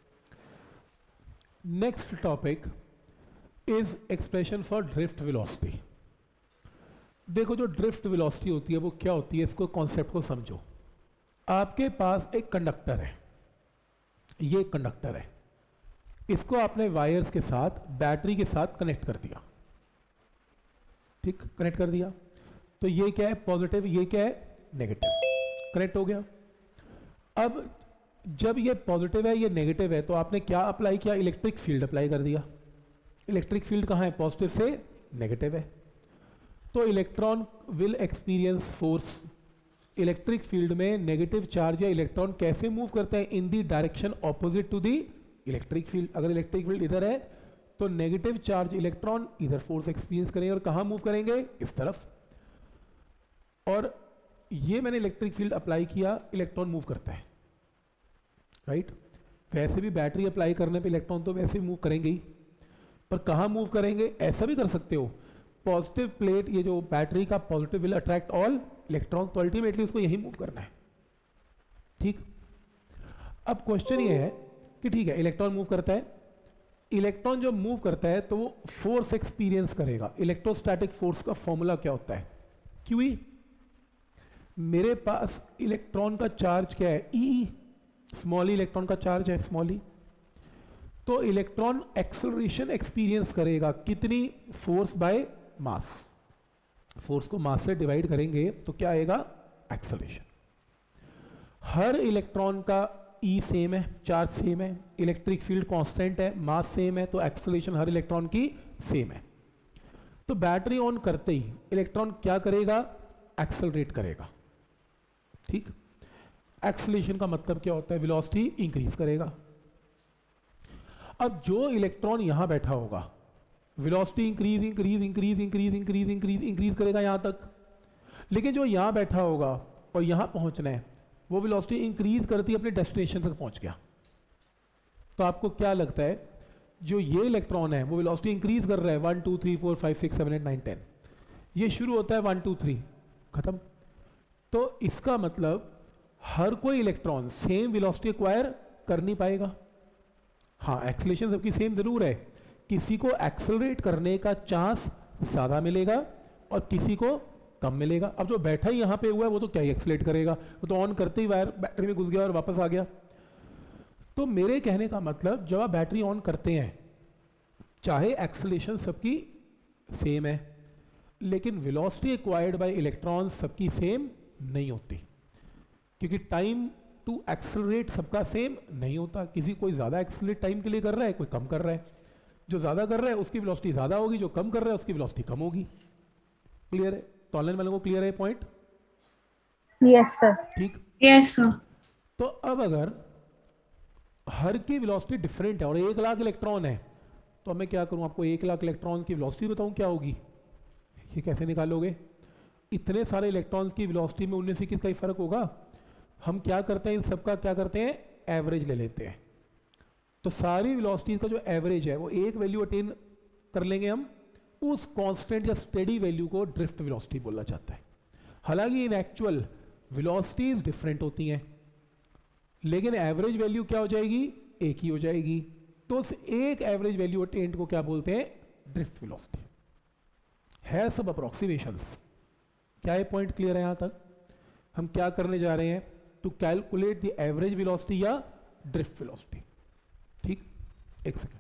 next topic is expression for drift velocity. देखो जो ड्रिफ्ट वेलोसिटी होती है वो क्या होती है, इसको कॉन्सेप्ट को समझो। आपके पास एक कंडक्टर है, ये एक कंडक्टर है, इसको आपने वायर्स के साथ बैटरी के साथ कनेक्ट कर दिया, ठीक, कनेक्ट कर दिया। तो ये क्या है, पॉजिटिव, ये क्या है, नेगेटिव, कनेक्ट हो गया। अब जब ये पॉजिटिव है ये नेगेटिव है तो आपने क्या अप्लाई किया, इलेक्ट्रिक फील्ड अप्लाई कर दिया। इलेक्ट्रिक फील्ड कहाँ है, पॉजिटिव से नेगेटिव है। तो electron will experience force. Electric field में नेगेटिव चार्ज या इलेक्ट्रॉन कैसे मूव करते हैं, in the direction opposite to the electric field. अगर इलेक्ट्रिक फील्ड इधर है तो नेगेटिव चार्ज इलेक्ट्रॉन इधर फोर्स एक्सपीरियंस करेंगे और कहाँ मूव करेंगे, इस तरफ। और ये मैंने इलेक्ट्रिक फील्ड अप्लाई किया, इलेक्ट्रॉन मूव करता है, राइट। वैसे भी बैटरी अप्लाई करने पे इलेक्ट्रॉन तो वैसे ही मूव करेंगे ही, पर कहाँ मूव करेंगे, ऐसा भी कर सकते हो, पॉजिटिव प्लेट, ये जो बैटरी का positive will attract all electron, तो अल्टीमेटली उसको यही मूव करना है, ठीक। अब क्वेश्चन ये है कि ठीक है इलेक्ट्रॉन मूव करता है, इलेक्ट्रॉन जब मूव करता है तो वो फोर्स एक्सपीरियंस करेगा। इलेक्ट्रोस्टैटिक फोर्स का फॉर्मूला क्या होता है, क्यू। मेरे पास इलेक्ट्रॉन का चार्ज क्या है, ई, स्मॉल ई इलेक्ट्रॉन का चार्ज है, स्मॉल ई। तो इलेक्ट्रॉन एक्सेलरेशन एक्सपीरियंस करेगा, कितनी, फोर्स बाय मास। फोर्स को मास से डिवाइड करेंगे तो क्या आएगा, एक्सेलरेशन। हर इलेक्ट्रॉन का ई सेम है, चार्ज सेम है, इलेक्ट्रिक फील्ड कांस्टेंट है, मास सेम है, तो एक्सेलरेशन हर इलेक्ट्रॉन की सेम है। तो बैटरी ऑन करते ही इलेक्ट्रॉन क्या करेगा, एक्सेलरेट करेगा, ठीक। एक्सेलरेशन का मतलब क्या होता है, वेलोसिटी इंक्रीज करेगा। अब जो इलेक्ट्रॉन यहां बैठा होगा, velocity increase increase increase increase increase increase increase करेगा यहां तक, लेकिन जो यहां बैठा होगा और यहां पहुंचना है वो वेलोसिटी इंक्रीज करती अपने डेस्टिनेशन तक पहुंच गया। तो आपको क्या लगता है, जो ये इलेक्ट्रॉन है वो वेलोसिटी इंक्रीज कर रहा है, 1 2 3 4 5 6 7 8 9 10, ये शुरू होता है 1 2 3 खत्म। तो इसका मतलब हर कोई इलेक्ट्रॉन सेम वेलोसिटी एक्वायर कर नहीं पाएगा। हाँ, एक्सेलरेशन सबकी सेम जरूर है, किसी को एक्सेलरेट करने का चांस ज़्यादा मिलेगा और किसी को कम मिलेगा। अब जो बैठा ही यहाँ पे हुआ है वो तो क्या ही एक्सेलरेट करेगा, वो तो ऑन करते ही वायर बैटरी में घुस गया और वापस आ गया। तो मेरे कहने का मतलब जब आप बैटरी ऑन करते हैं, चाहे एक्सेलरेशन सबकी सेम है, लेकिन वेलोसिटी एक्वायर्ड बाय इलेक्ट्रॉन्स सबकी सेम नहीं होती, क्योंकि टाइम टू एक्सेलरेट सबका सेम नहीं होता। किसी कोई ज़्यादा एक्सेलरेट टाइम के लिए कर रहा है, कोई कम कर रहा है। जो ज़्यादा कर रहा है उसकी वेलोसिटी ज़्यादा होगी, जो कम कर रहा है उसकी वेलोसिटी कम होगी। क्लियर है? तो ऑनलाइन वालों को क्लियर है पॉइंट? Yes sir. ठीक। Yes sir. तो अब अगर हर की वेलोसिटी डिफरेंट है और 1 लाख इलेक्ट्रॉन है, तो मैं क्या करूं, आपको 1 लाख इलेक्ट्रॉन की वेलोसिटी बताऊं क्या होगी? ये कैसे निकालोगे? इतने सारे इलेक्ट्रॉन्स की वेलोसिटी में उनमें से किसका ही फर्क होगा? हम क्या करते हैं, इन सबका क्या करते हैं, एवरेज ले लेते हैं। तो सारी वेलोसिटी का जो एवरेज है वो एक वैल्यू अटेन कर लेंगे हम, उस कांस्टेंट या स्टेडी वैल्यू को ड्रिफ्ट वेलोसिटी बोला जाता है। हालांकि इन एक्चुअल वेलोसिटीज डिफरेंट होती हैं, लेकिन एवरेज वैल्यू क्या हो जाएगी, एक ही हो जाएगी। तो उस एक एवरेज वैल्यू अटेन्ड को क्या बोलते हैं, ड्रिफ्ट वेलोसिटी है। सब अप्रोक्सीमेशंस। क्या ये पॉइंट क्लियर है? यहां तक हम क्या करने जा रहे हैं, to calculate the average velocity या ड्रिफ्ट वेलोसिटी। ठीक, एक सेकेंड।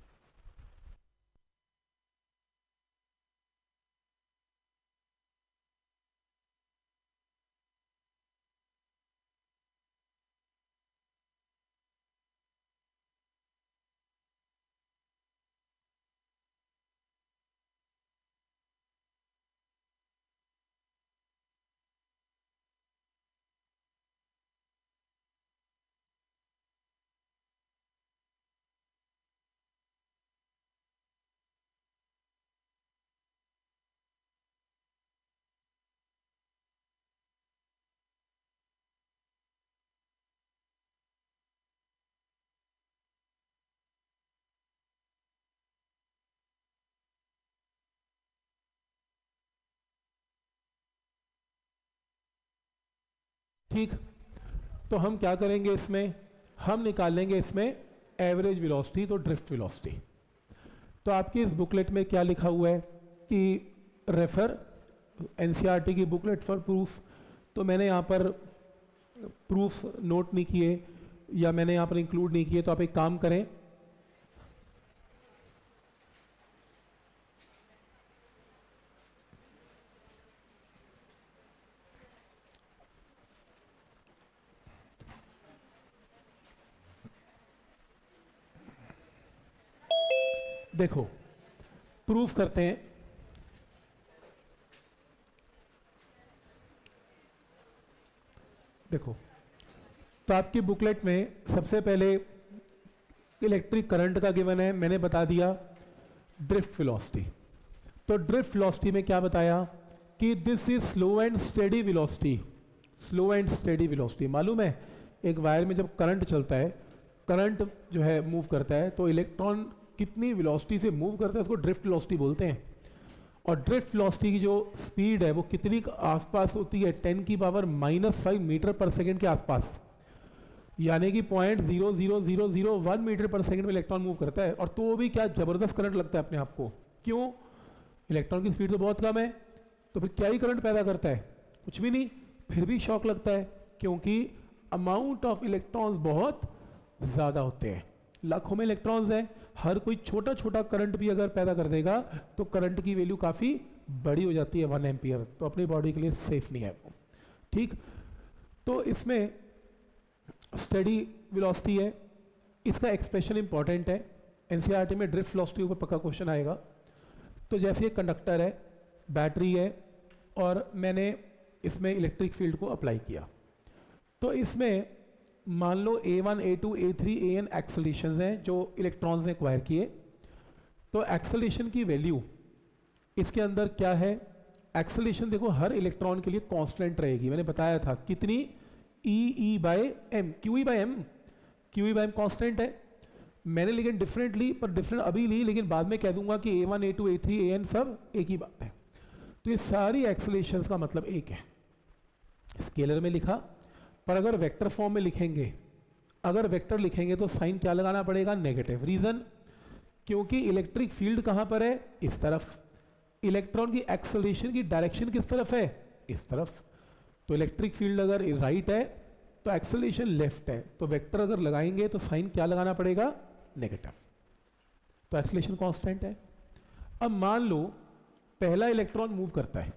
ठीक, तो हम क्या करेंगे इसमें, हम निकालेंगे इसमें एवरेज वेलोसिटी, तो ड्रिफ्ट वेलोसिटी। तो आपकी इस बुकलेट में क्या लिखा हुआ है कि रेफर एनसीईआरटी की बुकलेट फॉर प्रूफ। तो मैंने यहाँ पर प्रूफ नोट नहीं किए या मैंने यहाँ पर इंक्लूड नहीं किए, तो आप एक काम करें, देखो प्रूफ करते हैं। देखो, तो आपकी बुकलेट में सबसे पहले इलेक्ट्रिक करंट का गिवन है, मैंने बता दिया ड्रिफ्ट वेलोसिटी। तो ड्रिफ्ट वेलोसिटी में क्या बताया कि this is slow and steady velocity. Slow and steady velocity मालूम है, एक वायर में जब करंट चलता है, करंट जो है मूव करता है, तो इलेक्ट्रॉन कितनी वेलोसिटी से मूव करता है उसको ड्रिफ्ट वेलोसिटी बोलते हैं। और ड्रिफ्ट वेलोसिटी की जो स्पीड है वो कितनी आसपास होती है, 10⁻⁻5 मीटर पर सेकंड के आसपास, यानी कि 0.00001 मीटर पर सेकंड में इलेक्ट्रॉन मूव करता है। और तो भी क्या जबरदस्त करंट लगता है अपने आप को। क्यों? इलेक्ट्रॉन की स्पीड तो बहुत कम है, तो फिर क्या ही करंट पैदा करता है, कुछ भी नहीं, फिर भी शॉक लगता है, क्योंकि अमाउंट ऑफ इलेक्ट्रॉन्स बहुत ज़्यादा होते हैं। लाखों में इलेक्ट्रॉन्स हैं, हर कोई छोटा छोटा करंट भी अगर पैदा कर देगा तो करंट की वैल्यू काफ़ी बड़ी हो जाती है, 1 एम्पियर, तो अपनी बॉडी के लिए सेफ नहीं है वो। ठीक, तो इसमें स्टेडी वेलोसिटी है, इसका एक्सप्रेशन इंपॉर्टेंट है, एनसीईआरटी में ड्रिफ्ट वेलोसिटी ऊपर पक्का क्वेश्चन आएगा। तो जैसे एक कंडक्टर है, बैटरी है, और मैंने इसमें इलेक्ट्रिक फील्ड को अप्लाई किया, तो इसमें मान लो A1, A2, A3, AN एक्सेलरेशंस हैं जो इलेक्ट्रॉन्स ने एक्वायर किए। तो एक्सेलरेशन की वैल्यू इसके अंदर क्या है, एक्सेलरेशन देखो हर इलेक्ट्रॉन के लिए कांस्टेंट रहेगी, मैंने बताया था कितनी, E/m, QE/m, QE/m कांस्टेंट है। मैंने लेकिन डिफरेंटली, पर डिफरेंट अभी ली, लेकिन बाद में कह दूंगा कि A1, A2, A3, AN सब एक ही बात है। तो ये सारी एक्सेलरेशंस का मतलब एक है, स्केलर में लिखा, पर अगर वेक्टर फॉर्म में लिखेंगे, अगर वेक्टर लिखेंगे तो साइन क्या लगाना पड़ेगा, नेगेटिव। रीजन, क्योंकि इलेक्ट्रिक फील्ड कहां पर है, इस तरफ। इलेक्ट्रॉन की एक्सेलरेशन की डायरेक्शन किस तरफ है, इस तरफ। तो इलेक्ट्रिक फील्ड अगर राइट है तो एक्सेलरेशन लेफ्ट है, तो वेक्टर अगर लगाएंगे तो साइन क्या लगाना पड़ेगा, नेगेटिव। तो एक्सेलरेशन कांस्टेंट है। अब मान लो पहला इलेक्ट्रॉन मूव करता है।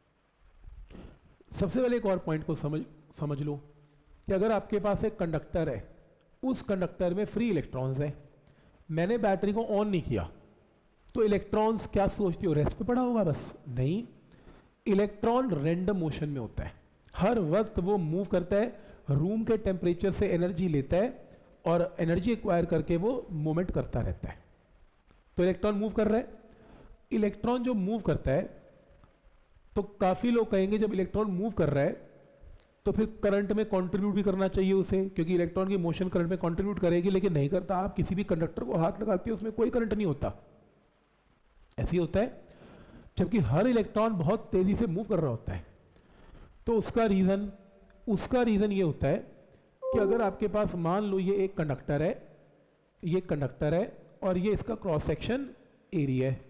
सबसे पहले एक और पॉइंट को समझ लो कि अगर आपके पास एक कंडक्टर है, उस कंडक्टर में फ्री इलेक्ट्रॉन्स है, मैंने बैटरी को ऑन नहीं किया, तो इलेक्ट्रॉन्स क्या सोचते हो, रेस्ट पे पड़ा होगा बस? नहीं, इलेक्ट्रॉन रैंडम मोशन में होता है, हर वक्त वो मूव करता है, रूम के टेम्परेचर से एनर्जी लेता है और एनर्जी एक्वायर करके वो मूवमेंट करता रहता है। तो इलेक्ट्रॉन मूव कर रहा है। इलेक्ट्रॉन जो मूव करता है, तो काफी लोग कहेंगे जब इलेक्ट्रॉन मूव कर रहा है तो फिर करंट में कंट्रीब्यूट भी करना चाहिए उसे, क्योंकि इलेक्ट्रॉन की मोशन करंट में कंट्रीब्यूट करेगी, लेकिन नहीं करता। आप किसी भी कंडक्टर को हाथ लगाते हो उसमें कोई करंट नहीं होता, ऐसे ही होता है, जबकि हर इलेक्ट्रॉन बहुत तेजी से मूव कर रहा होता है। तो उसका रीजन ये होता है कि अगर आपके पास मान लो ये एक कंडक्टर है, ये कंडक्टर है और ये इसका क्रॉस सेक्शन एरिया है,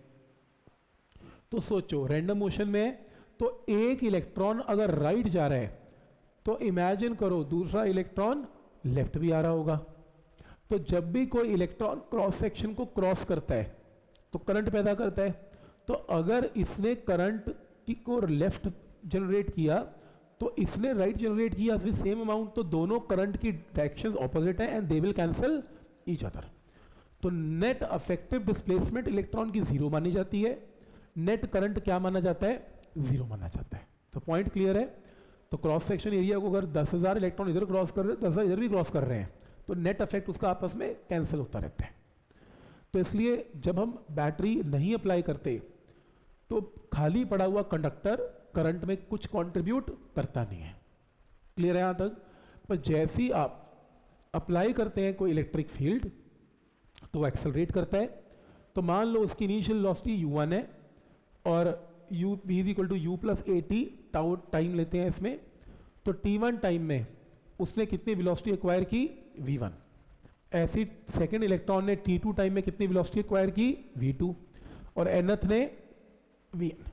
तो सोचो रैंडम मोशन में है, तो एक इलेक्ट्रॉन अगर राइट जा रहा है तो इमेजिन करो दूसरा इलेक्ट्रॉन लेफ्ट भी आ रहा होगा। तो जब भी कोई इलेक्ट्रॉन क्रॉस सेक्शन को क्रॉस करता है तो करंट पैदा करता है। तो अगर इसने करंट को लेफ्ट जनरेट किया तो इसने राइट जनरेट किया विद सेम अमाउंट, तो दोनों करंट की डायरेक्शंस ऑपोजिट है and they will cancel each other. तो नेट अफेक्टिव डिस्प्लेसमेंट इलेक्ट्रॉन की जीरो मानी जाती है, नेट करंट क्या माना जाता है, जीरो माना जाता है। तो पॉइंट क्लियर है। तो क्रॉस सेक्शन एरिया को अगर 10,000 इलेक्ट्रॉन इधर क्रॉस कर रहे हैं, 10,000 इधर भी क्रॉस कर रहे हैं, तो नेट अफेक्ट उसका आपस में कैंसिल होता रहता है। तो इसलिए जब हम बैटरी नहीं अप्लाई करते तो खाली पड़ा हुआ कंडक्टर करंट में कुछ कंट्रीब्यूट करता नहीं है। क्लियर है यहां तक? पर जैसे ही आप अप्लाई करते हैं कोई इलेक्ट्रिक फील्ड तो वो एक्सेलरेट करता है। तो मान लो उसकी इनिशियल वेलोसिटी u1 है और v is equal to u plus at tau time लेते हैं इसमें, तो t1 टाइम में उसने कितनी वेलोसिटी एक्वायर की, v1। ऐसी सेकेंड इलेक्ट्रॉन ने t2 टाइम में कितनी वेलोसिटी एक्वायर की, v2, और nth ने vn।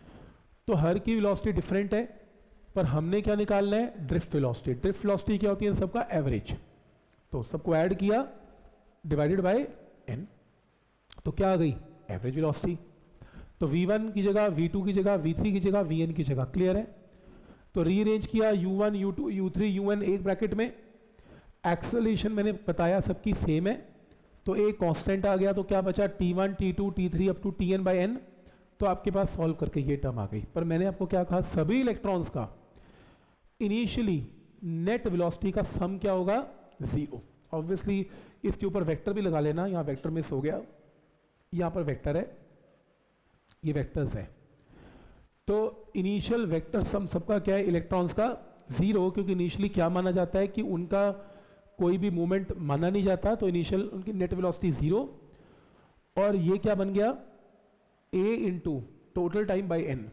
तो हर की वेलोसिटी डिफरेंट है, पर हमने क्या निकालना है, ड्रिफ्ट वेलोसिटी। ड्रिफ्ट वेलोसिटी क्या होती है, सबका एवरेज। तो सबको ऐड किया डिवाइडेड बाय n, तो क्या आ गई, एवरेज वेलोसिटी। तो v1 की जगह v2 की जगह v3 की जगह vn की जगह। क्लियर है? तो रीअरेंज किया u1 u2 u3 un एक ब्रैकेट में। एक्सेलरेशन मैंने बताया सबकी सेम है, तो एक कांस्टेंट आ गया, तो क्या बचा, t1 t2 t3 up to tn by n। तो आपके पास सॉल्व करके ये टर्म आ गई। पर मैंने आपको क्या कहा, सभी इलेक्ट्रॉन्स का इनिशियली नेट वेलोसिटी का सम क्या होगा, जीरो। ऑब्वियसली इसके ऊपर वेक्टर भी लगा लेना, यहाँ वेक्टर मिस हो गया, यहाँ पर वेक्टर है, ये वेक्टर्स है। तो इनिशियल वेक्टर सम सबका क्या है, इलेक्ट्रॉन्स का जीरो, क्योंकि इनिशियली क्या माना जाता है कि उनका कोई भी मूवमेंट माना नहीं जाता, तो इनिशियल उनकी नेट वेलोसिटी जीरो। और ये क्या बन गया, a into total time by n।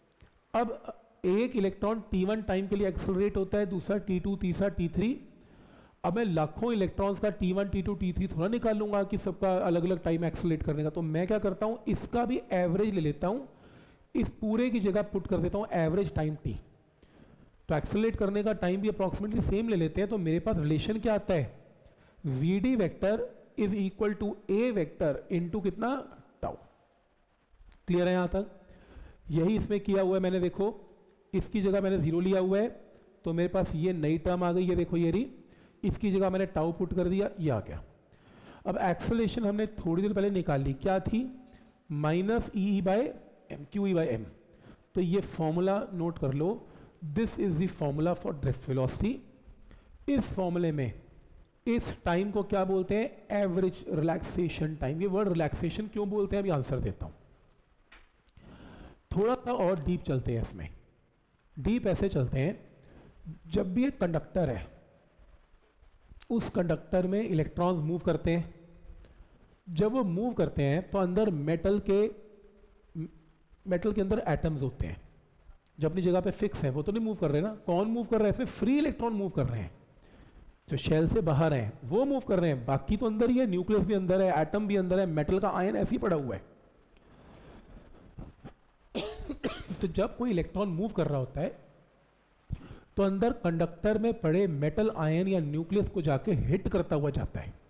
अब एक इलेक्ट्रॉन t1 टाइम के लिए एक्सेलरेट होता है, दूसरा t2, तीसरा t3। अब मैं लाखों इलेक्ट्रॉन्स का t1 t2 t3 थोड़ा निकाल लूंगा कि सबका अलग अलग टाइम एक्सेलरेट करने का। तो मैं क्या करता हूं, इसका भी एवरेज ले लेता हूं, इस पूरे की जगह पुट कर देता हूं एवरेज टाइम t। तो एक्सेलरेट करने का टाइम भी अप्रॉक्सीमेटली सेम ले लेते हैं। तो मेरे पास रिलेशन क्या आता है, vd vector is equal to a vector into कितना, टाउ। क्लियर है यहां तक? यही इसमें किया हुआ है मैंने। देखो इसकी जगह मैंने जीरो लिया हुआ है, तो मेरे पास ये नई टर्म आ गई, ये देखो ये रही। इसकी जगह मैंने टाउ पुट कर दिया, ये आ गया। अब एक्सेलरेशन हमने थोड़ी देर पहले निकाल ली, क्या थी, minus e by M, Q e by M. तो ये फॉर्मूला नोट कर लो, this is the formula for drift velocity. इस फॉर्मूले में इस टाइम को क्या बोलते हैं, एवरेज रिलैक्सेशन टाइम। ये वर्ड रिलैक्सेशन क्यों बोलते हैं, अभी आंसर देता हूं। थोड़ा सा और डीप चलते हैं इसमें। डीप ऐसे चलते हैं, जब भी एक कंडक्टर है, उस कंडक्टर में इलेक्ट्रॉन्स मूव करते हैं। जब वो मूव करते हैं तो अंदर मेटल के अंदर एटम्स होते हैं, जो अपनी जगह पे फिक्स है, वो तो नहीं मूव कर रहे ना। कौन मूव कर रहा है, इसमें फ्री इलेक्ट्रॉन मूव कर रहे हैं। जो शेल से बाहर हैं वो मूव कर रहे हैं, बाकी तो अंदर ही है, न्यूक्लियस भी अंदर है, एटम भी अंदर है, मेटल का आयन ऐसे ही पड़ा हुआ है। तो जब कोई इलेक्ट्रॉन मूव कर रहा होता है तो अंदर कंडक्टर में पड़े मेटल आयन या न्यूक्लियस को जाके हिट करता हुआ जाता है।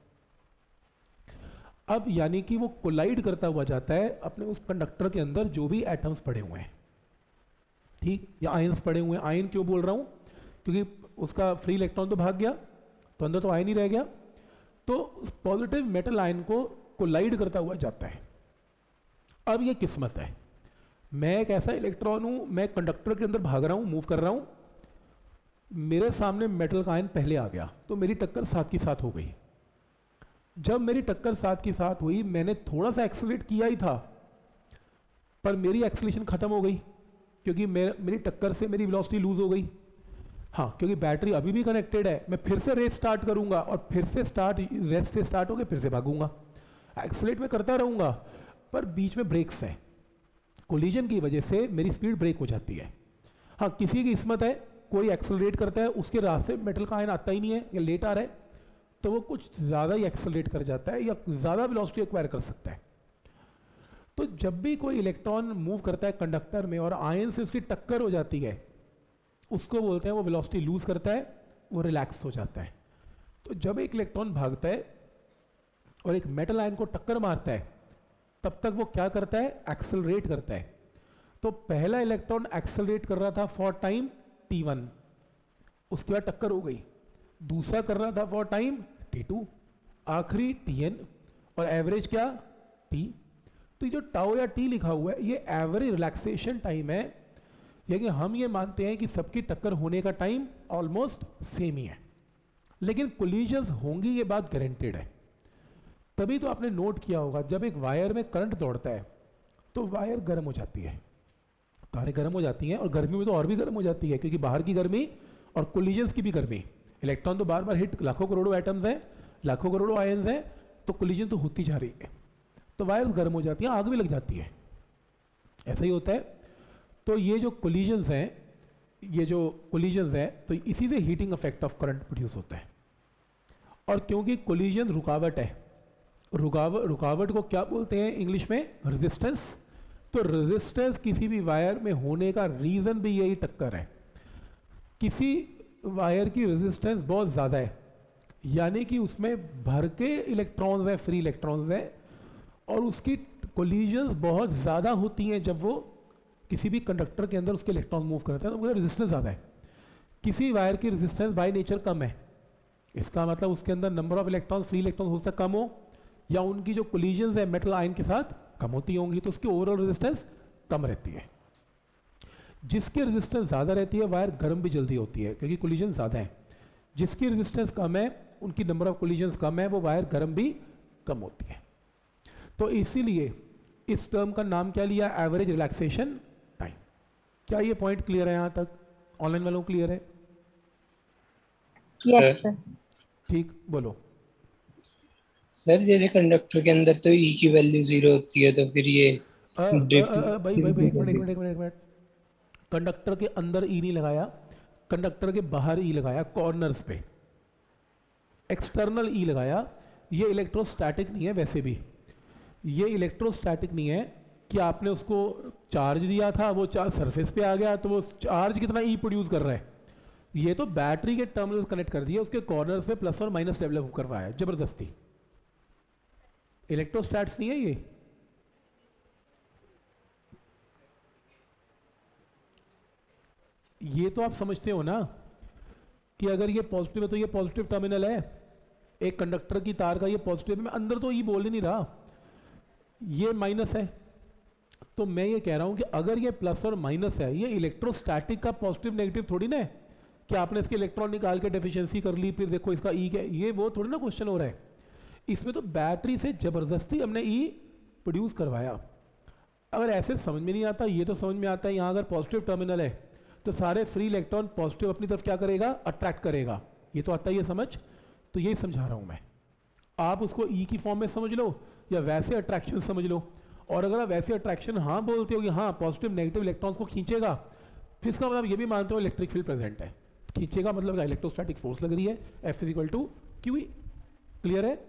अब यानी कि वो कोलाइड करता हुआ जाता है अपने उस कंडक्टर के अंदर जो भी एटम्स पड़े हुए हैं, ठीक, या आयन्स पड़े हुए हैं। आयन क्यों बोल रहा हूं? क्योंकि उसका फ्री इलेक्ट्रॉन तो भाग गया तो अंदर तो आयन ही रह गया, तो उस पॉजिटिव मेटल आयन को कोलाइड करता हुआ जाता है। अब ये किस्मत है, मैं एक ऐसा इलेक्ट्रॉन हूं, मैं कंडक्टर के अंदर भाग रहा हूं, मूव कर रहा हूं, मेरे सामने मेटल का आयन पहले आ गया तो मेरी टक्कर साथ की साथ हो गई। जब मेरी टक्कर साथ की साथ हुई, मैंने थोड़ा सा एक्सेलरेट किया ही था पर मेरी एक्सेलरेशन खत्म हो गई क्योंकि मेरी टक्कर से मेरी वेलोसिटी लूज हो गई। हाँ, क्योंकि बैटरी अभी भी कनेक्टेड है, मैं फिर से रेस स्टार्ट करूंगा और फिर से रेस से स्टार्ट होकर फिर से भागूंगा, एक्सेलरेट में करता रहूंगा, पर बीच में ब्रेक्स हैं, कोलिजन की वजह से मेरी स्पीड ब्रेक हो जाती है। हाँ, किसी की किस्मत है, कोई एक्सेलरेट करता है, उसके रास्ते मेटल का आयन आता ही नहीं है या लेट आ रहा है, तो वो कुछ ज़्यादा ही एक्सेलरेट कर जाता है या ज़्यादा वेलोसिटी एक्वायर कर सकता है। तो जब भी कोई इलेक्ट्रॉन मूव करता है कंडक्टर में और आयन से उसकी टक्कर हो जाती है, उसको बोलते हैं वो वेलोसिटी लूज करता है, वो रिलैक्स हो जाता है। तो जब एक इलेक्ट्रॉन भागता है और एक मेटल आयन को टक्कर मारता है, तब तक वो क्या करता है? एक्सेलरेट करता है। तो पहला इलेक्ट्रॉन एक्सेलरेट कर रहा था फॉर टाइम t1, उसके बाद टक्कर हो गई। दूसरा कर रहा था फॉर टाइम t2, आखिरी tn, और एवरेज क्या? t। तो ये जो टाउ या t लिखा हुआ है ये एवरेज रिलैक्सेशन टाइम है, यानी हम ये मानते हैं कि सबकी टक्कर होने का टाइम ऑलमोस्ट सेम ही है, लेकिन कोलिजन्स होंगी ये बात गारंटेड है। तभी तो आपने नोट किया होगा जब एक वायर में करंट दौड़ता है तो वायर गर्म हो जाती है, तारें गर्म हो जाती हैं, और गर्मी में तो और भी गर्म हो जाती है क्योंकि बाहर की गर्मी और कोलिजन्स की भी गर्मी। इलेक्ट्रॉन तो बार बार हिट, लाखों करोड़ों एटम्स हैं, लाखों करोड़ों आयन्स हैं, तो कोलिजन तो होती जा रही है, तो वायर्स गर्म हो जाती हैं, आग भी लग जाती है, ऐसा ही होता है। तो ये जो कोलिजन्स हैं, तो इसी से heating effect of current produce होता है। और क्योंकि कोलिजन रुकावट है, रुकावट को क्या बोलते हैं इंग्लिश में? रेजिस्टेंस। तो रेजिस्टेंस किसी भी वायर में होने का रीजन भी यही टक्कर है। किसी वायर की रेजिस्टेंस बहुत ज़्यादा है, यानी कि उसमें भर के इलेक्ट्रॉन्स हैं, फ्री इलेक्ट्रॉन्स हैं, और उसकी कोलिजन्स बहुत ज़्यादा होती हैं जब वो किसी भी कंडक्टर के अंदर उसके इलेक्ट्रॉन मूव करते हैं, तो उसका रेजिस्टेंस ज़्यादा है। किसी वायर की रेजिस्टेंस बाय नेचर कम है, इसका मतलब उसके अंदर number of electrons, free electrons हो सकता है कम हो, या उनकी जो कोलिजन्स है मेटल आयन के साथ कम होती होंगी, तो उसकी ओवरऑल रेजिस्टेंस कम रहती है। जिसकी रेजिस्टेंस ज़्यादा रहती है वायर गर्म भी जल्दी होती है क्योंकि कोलिजन ज़्यादा है। जिसकी रेजिस्टेंस कम है, उनकी नंबर ऑफ कोलिजन्स कम है, वो वायर गर्म भी कम होती है। तो इसीलिए इस टर्म का नाम क्या लिया? Average relaxation time. क्या ये पॉइंट क्लियर है? यहाँ तक ऑनलाइन वालों क्लियर है? Yes sir. ठीक, बोलो सर। जैसे कंडक्टर के अंदर तो ई की वैल्यू 0 होती है, तो फिर ये भाई एक मिनट, कंडक्टर के अंदर ई नहीं लगाया, कंडक्टर के बाहर ई लगाया, कॉर्नर्स पे एक्सटर्नल ई लगाया। ये इलेक्ट्रोस्टैटिक नहीं है, वैसे भी ये इलेक्ट्रोस्टैटिक नहीं है कि आपने उसको चार्ज दिया था, वो चार्ज सरफेस पे आ गया तो वो चार्ज कितना ई प्रोड्यूस कर रहा है। ये तो बैटरी के टर्मिनल्स कनेक्ट कर दिए, उसके कॉर्नर्स पे प्लस और माइनस डेवलप करवाया जबरदस्ती। इलेक्ट्रोस्टैट्स नहीं है ये। ये तो आप समझते हो ना कि अगर ये पॉजिटिव है तो ये पॉजिटिव टर्मिनल है, एक कंडक्टर की तार का ये पॉजिटिव है, मैं अंदर तो ये बोल ही नहीं रहा, ये माइनस है। तो मैं ये कह रहा हूं कि अगर ये प्लस और माइनस है, ये इलेक्ट्रोस्टैटिक का पॉजिटिव नेगेटिव थोड़ी ना है कि आपने इसके इलेक्ट्रॉन निकाल के डेफिशिएंसी कर ली फिर देखो इसका ई क्या, ये वो थोड़ी ना क्वेश्चन हो रहा है। इसमें तो बैटरी से जबरदस्ती हमने ई प्रोड्यूस करवाया। अगर ऐसे समझ में नहीं आता, ये तो समझ में आता है, यहाँ अगर पॉजिटिव टर्मिनल है तो सारे फ्री इलेक्ट्रॉन पॉजिटिव अपनी तरफ क्या करेगा? अट्रैक्ट करेगा। ये तो आता ही है समझ, तो यही समझा रहा हूं मैं। आप उसको ई की फॉर्म में समझ लो या वैसे अट्रैक्शन समझ लो, और अगर आप वैसे अट्रैक्शन हाँ बोलते हो कि हाँ पॉजिटिव नेगेटिव इलेक्ट्रॉन्स को खींचेगा, फिर इसका मतलब ये भी मानते हो इलेक्ट्रिक फील्ड प्रेजेंट है। खींचेगा मतलब क्या, इलेक्ट्रोस्टैटिक फोर्स लग रही है, F is equal to Q E. Clear है?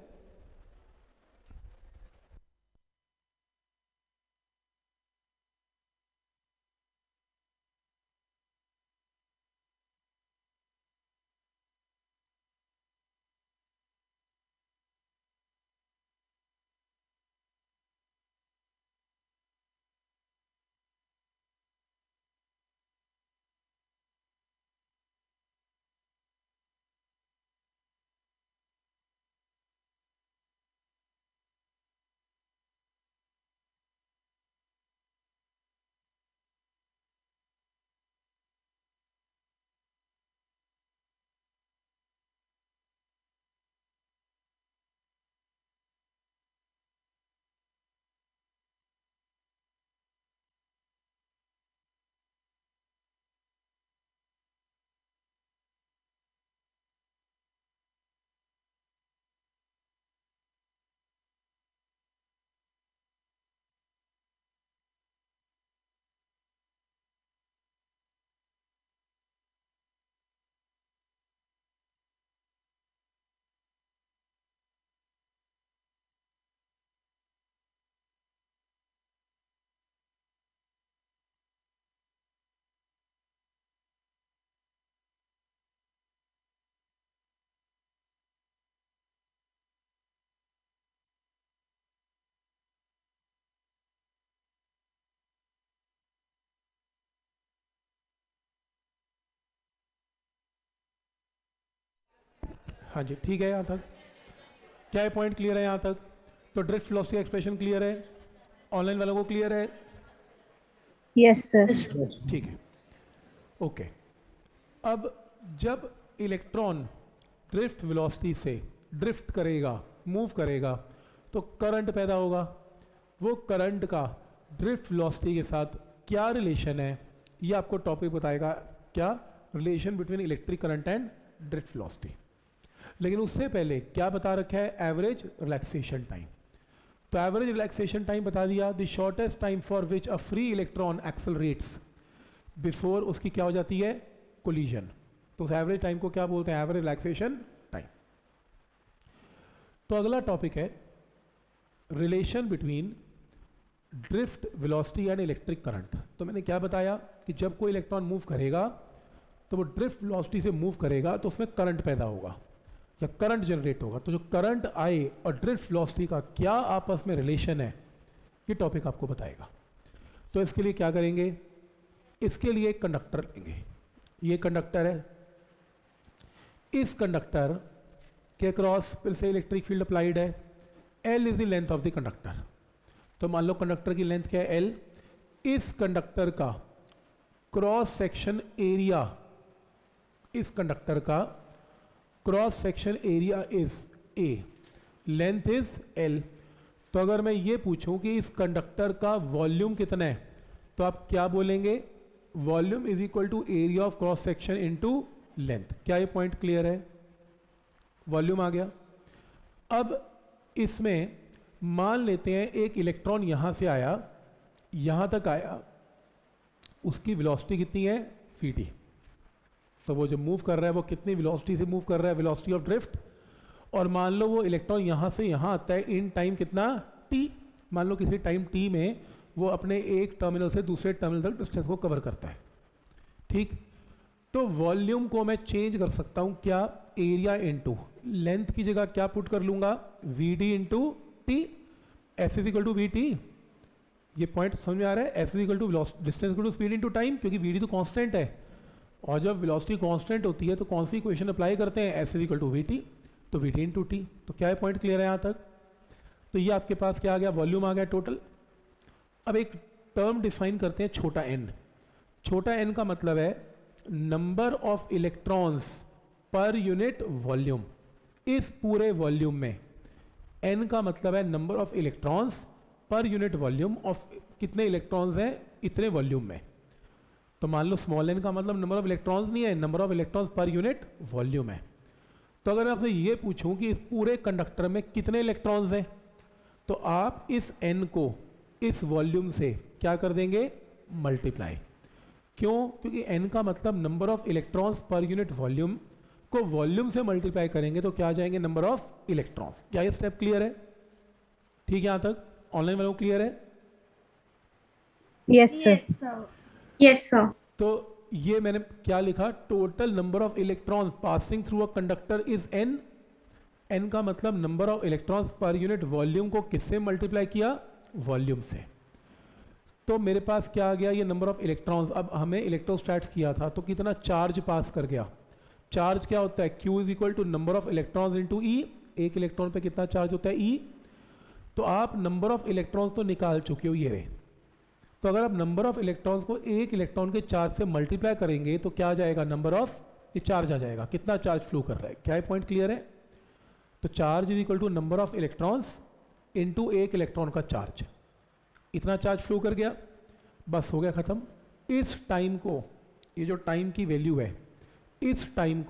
हाँ जी, ठीक है यहाँ तक। क्या ये पॉइंट क्लियर है यहाँ तक? तो ड्रिफ्ट वेलोसिटी एक्सप्रेशन क्लियर है? ऑनलाइन वालों को क्लियर है? Yes sir. ठीक है, ओके। अब जब इलेक्ट्रॉन ड्रिफ्ट वेलोसिटी से ड्रिफ्ट करेगा, मूव करेगा, तो करंट पैदा होगा। वो करंट का ड्रिफ्ट वेलोसिटी के साथ क्या रिलेशन है, ये आपको टॉपिक बताएगा। क्या relation between electric current and drift velocity. लेकिन उससे पहले क्या बता रखा है? Average relaxation time. तो एवरेज रिलैक्सेशन टाइम बता दिया, the shortest time for which a free electron accelerates before उसकी क्या हो जाती है? कोलिजन। तो उस एवरेज टाइम को क्या बोलते हैं? Average relaxation time. तो अगला टॉपिक है relation between drift velocity and electric current. तो मैंने क्या बताया कि जब कोई इलेक्ट्रॉन मूव करेगा तो वो ड्रिफ्ट वेलोसिटी से मूव करेगा तो उसमें करंट पैदा होगा या करंट जनरेट होगा। तो जो करंट आए और ड्रिफ्ट वेलोसिटी का क्या आपस में रिलेशन है, ये टॉपिक आपको बताएगा। तो इसके लिए क्या करेंगे? इसके लिए एक कंडक्टर लेंगे। ये कंडक्टर है, इस कंडक्टर के क्रॉस फिर से इलेक्ट्रिक फील्ड अप्लाइड है। L is the length of the conductor. तो मान लो कंडक्टर की लेंथ क्या है? L। इस कंडक्टर का क्रॉस सेक्शन एरिया, इस कंडक्टर का cross section area is A, length is L। तो अगर मैं ये पूछूं कि इस कंडक्टर का वॉल्यूम कितना है, तो आप क्या बोलेंगे? Volume is equal to area of cross section into length. क्या ये पॉइंट क्लियर है? वॉल्यूम आ गया। अब इसमें मान लेते हैं एक इलेक्ट्रॉन यहां से आया, यहां तक आया, उसकी वेलोसिटी कितनी है? v। तो वो जो मूव कर रहा है वो कितनी वेलोसिटी से मूव कर रहा है? Velocity of drift. और मान लो वो इलेक्ट्रॉन यहां से यहां आता है इन टाइम कितना? t। मान लो किसी टाइम t में वो अपने एक टर्मिनल से दूसरे टर्मिनल तक डिस्टेंस को कवर करता है, ठीक। तो वॉल्यूम को मैं चेंज कर सकता हूं, क्या? एरिया इनटू लेंथ की जगह क्या पुट कर लूंगा? vd into T. s is equal to vt। ये पॉइंट समझ में आ रहा है? s is equal to distance equal to speed into time, क्योंकि vd तो कांस्टेंट है और जब वेलोसिटी कांस्टेंट होती है तो कौन सी इक्वेशन अप्लाई करते हैं? s is equal to vt। तो vt इनटू टी। तो क्या है पॉइंट क्लियर है यहाँ तक? तो ये आपके पास क्या आ गया? वॉल्यूम आ गया टोटल। अब एक टर्म डिफाइन करते हैं छोटा n। छोटा n का मतलब है number of electrons per unit volume. इस पूरे वॉल्यूम में n का मतलब है number of electrons per unit volume of कितने इलेक्ट्रॉन्स हैं इतने वॉल्यूम में। तो मान लो स्मॉल n का मतलब नंबर ऑफ इलेक्ट्रॉन्स नहीं है, number of electrons per unit volume है। तो अगर आपसे ये पूछूं कि इस पूरे कंडक्टर में कितने इलेक्ट्रॉन्स हैं, तो आप इस n को इस वॉल्यूम से क्या कर देंगे? मल्टीप्लाई। क्यों? क्योंकि n का मतलब number of electrons per unit volume को वॉल्यूम से मल्टीप्लाई करेंगे तो क्या आ जाएंगे? Number of electrons. क्या ये स्टेप क्लियर है? ठीक है, यहाँ तक ऑनलाइन वालों को क्लियर है? Yes, sir. Yes, sir. Yes, sir. तो ये मैंने क्या लिखा? Total number of electrons passing through a conductor is n। n का मतलब number of electrons per unit volume को किससे मल्टीप्लाई किया? वॉल्यूम से। तो मेरे पास क्या आ गया? ये नंबर ऑफ इलेक्ट्रॉन्स। अब हमें इलेक्ट्रोस्टैट्स किया था तो कितना चार्ज पास कर गया? चार्ज क्या होता है? Q is equal to number of electrons into E। एक इलेक्ट्रॉन पे कितना चार्ज होता है? E। तो आप नंबर ऑफ इलेक्ट्रॉन्स तो निकाल चुके हो, ये रहे। तो अगर आप नंबर ऑफ इलेक्ट्रॉन्स को एक इलेक्ट्रॉन के चार्ज से मल्टीप्लाई करेंगे तो क्या आ जाएगा? नंबर ऑफ ये चार्ज आ जाएगा, कितना चार्ज फ्लो कर रहा है। क्या ये पॉइंट क्लियर है? तो charge is equal to number of electrons into एक इलेक्ट्रॉन का चार्ज। इतना चार्ज फ्लो कर गया, बस हो गया ख़त्म। इस टाइम को, ये जो टाइम की वैल्यू है, इस टाइम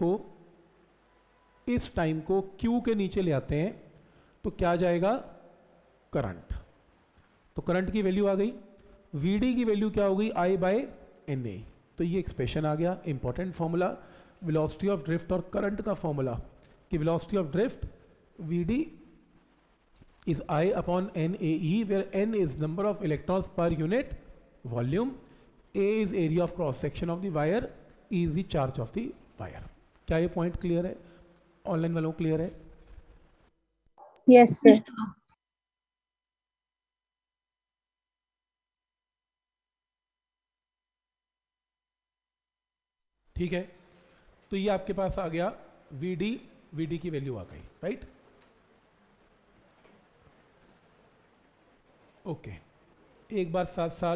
को Q के नीचे ले आते हैं तो क्या आ जाएगा? करंट। तो करंट की वैल्यू आ गई। Vd की वैल्यू क्या हो गई? I by Na। तो ये एक्सप्रेशन आ गया, important formula velocity of drift और करंट का फॉर्मूला कि velocity of drift Vd is I upon NAE, where N is number of electrons per unit volume, A is area of cross section of the wire, E is the charge of the wire। क्या ये पॉइंट क्लियर है? ऑनलाइन वालों क्लियर है? Yes, sir. ठीक है, तो ये आपके पास आ गया Vd की वैल्यू आ गई, राइट? ओके, एक बार साथ साथ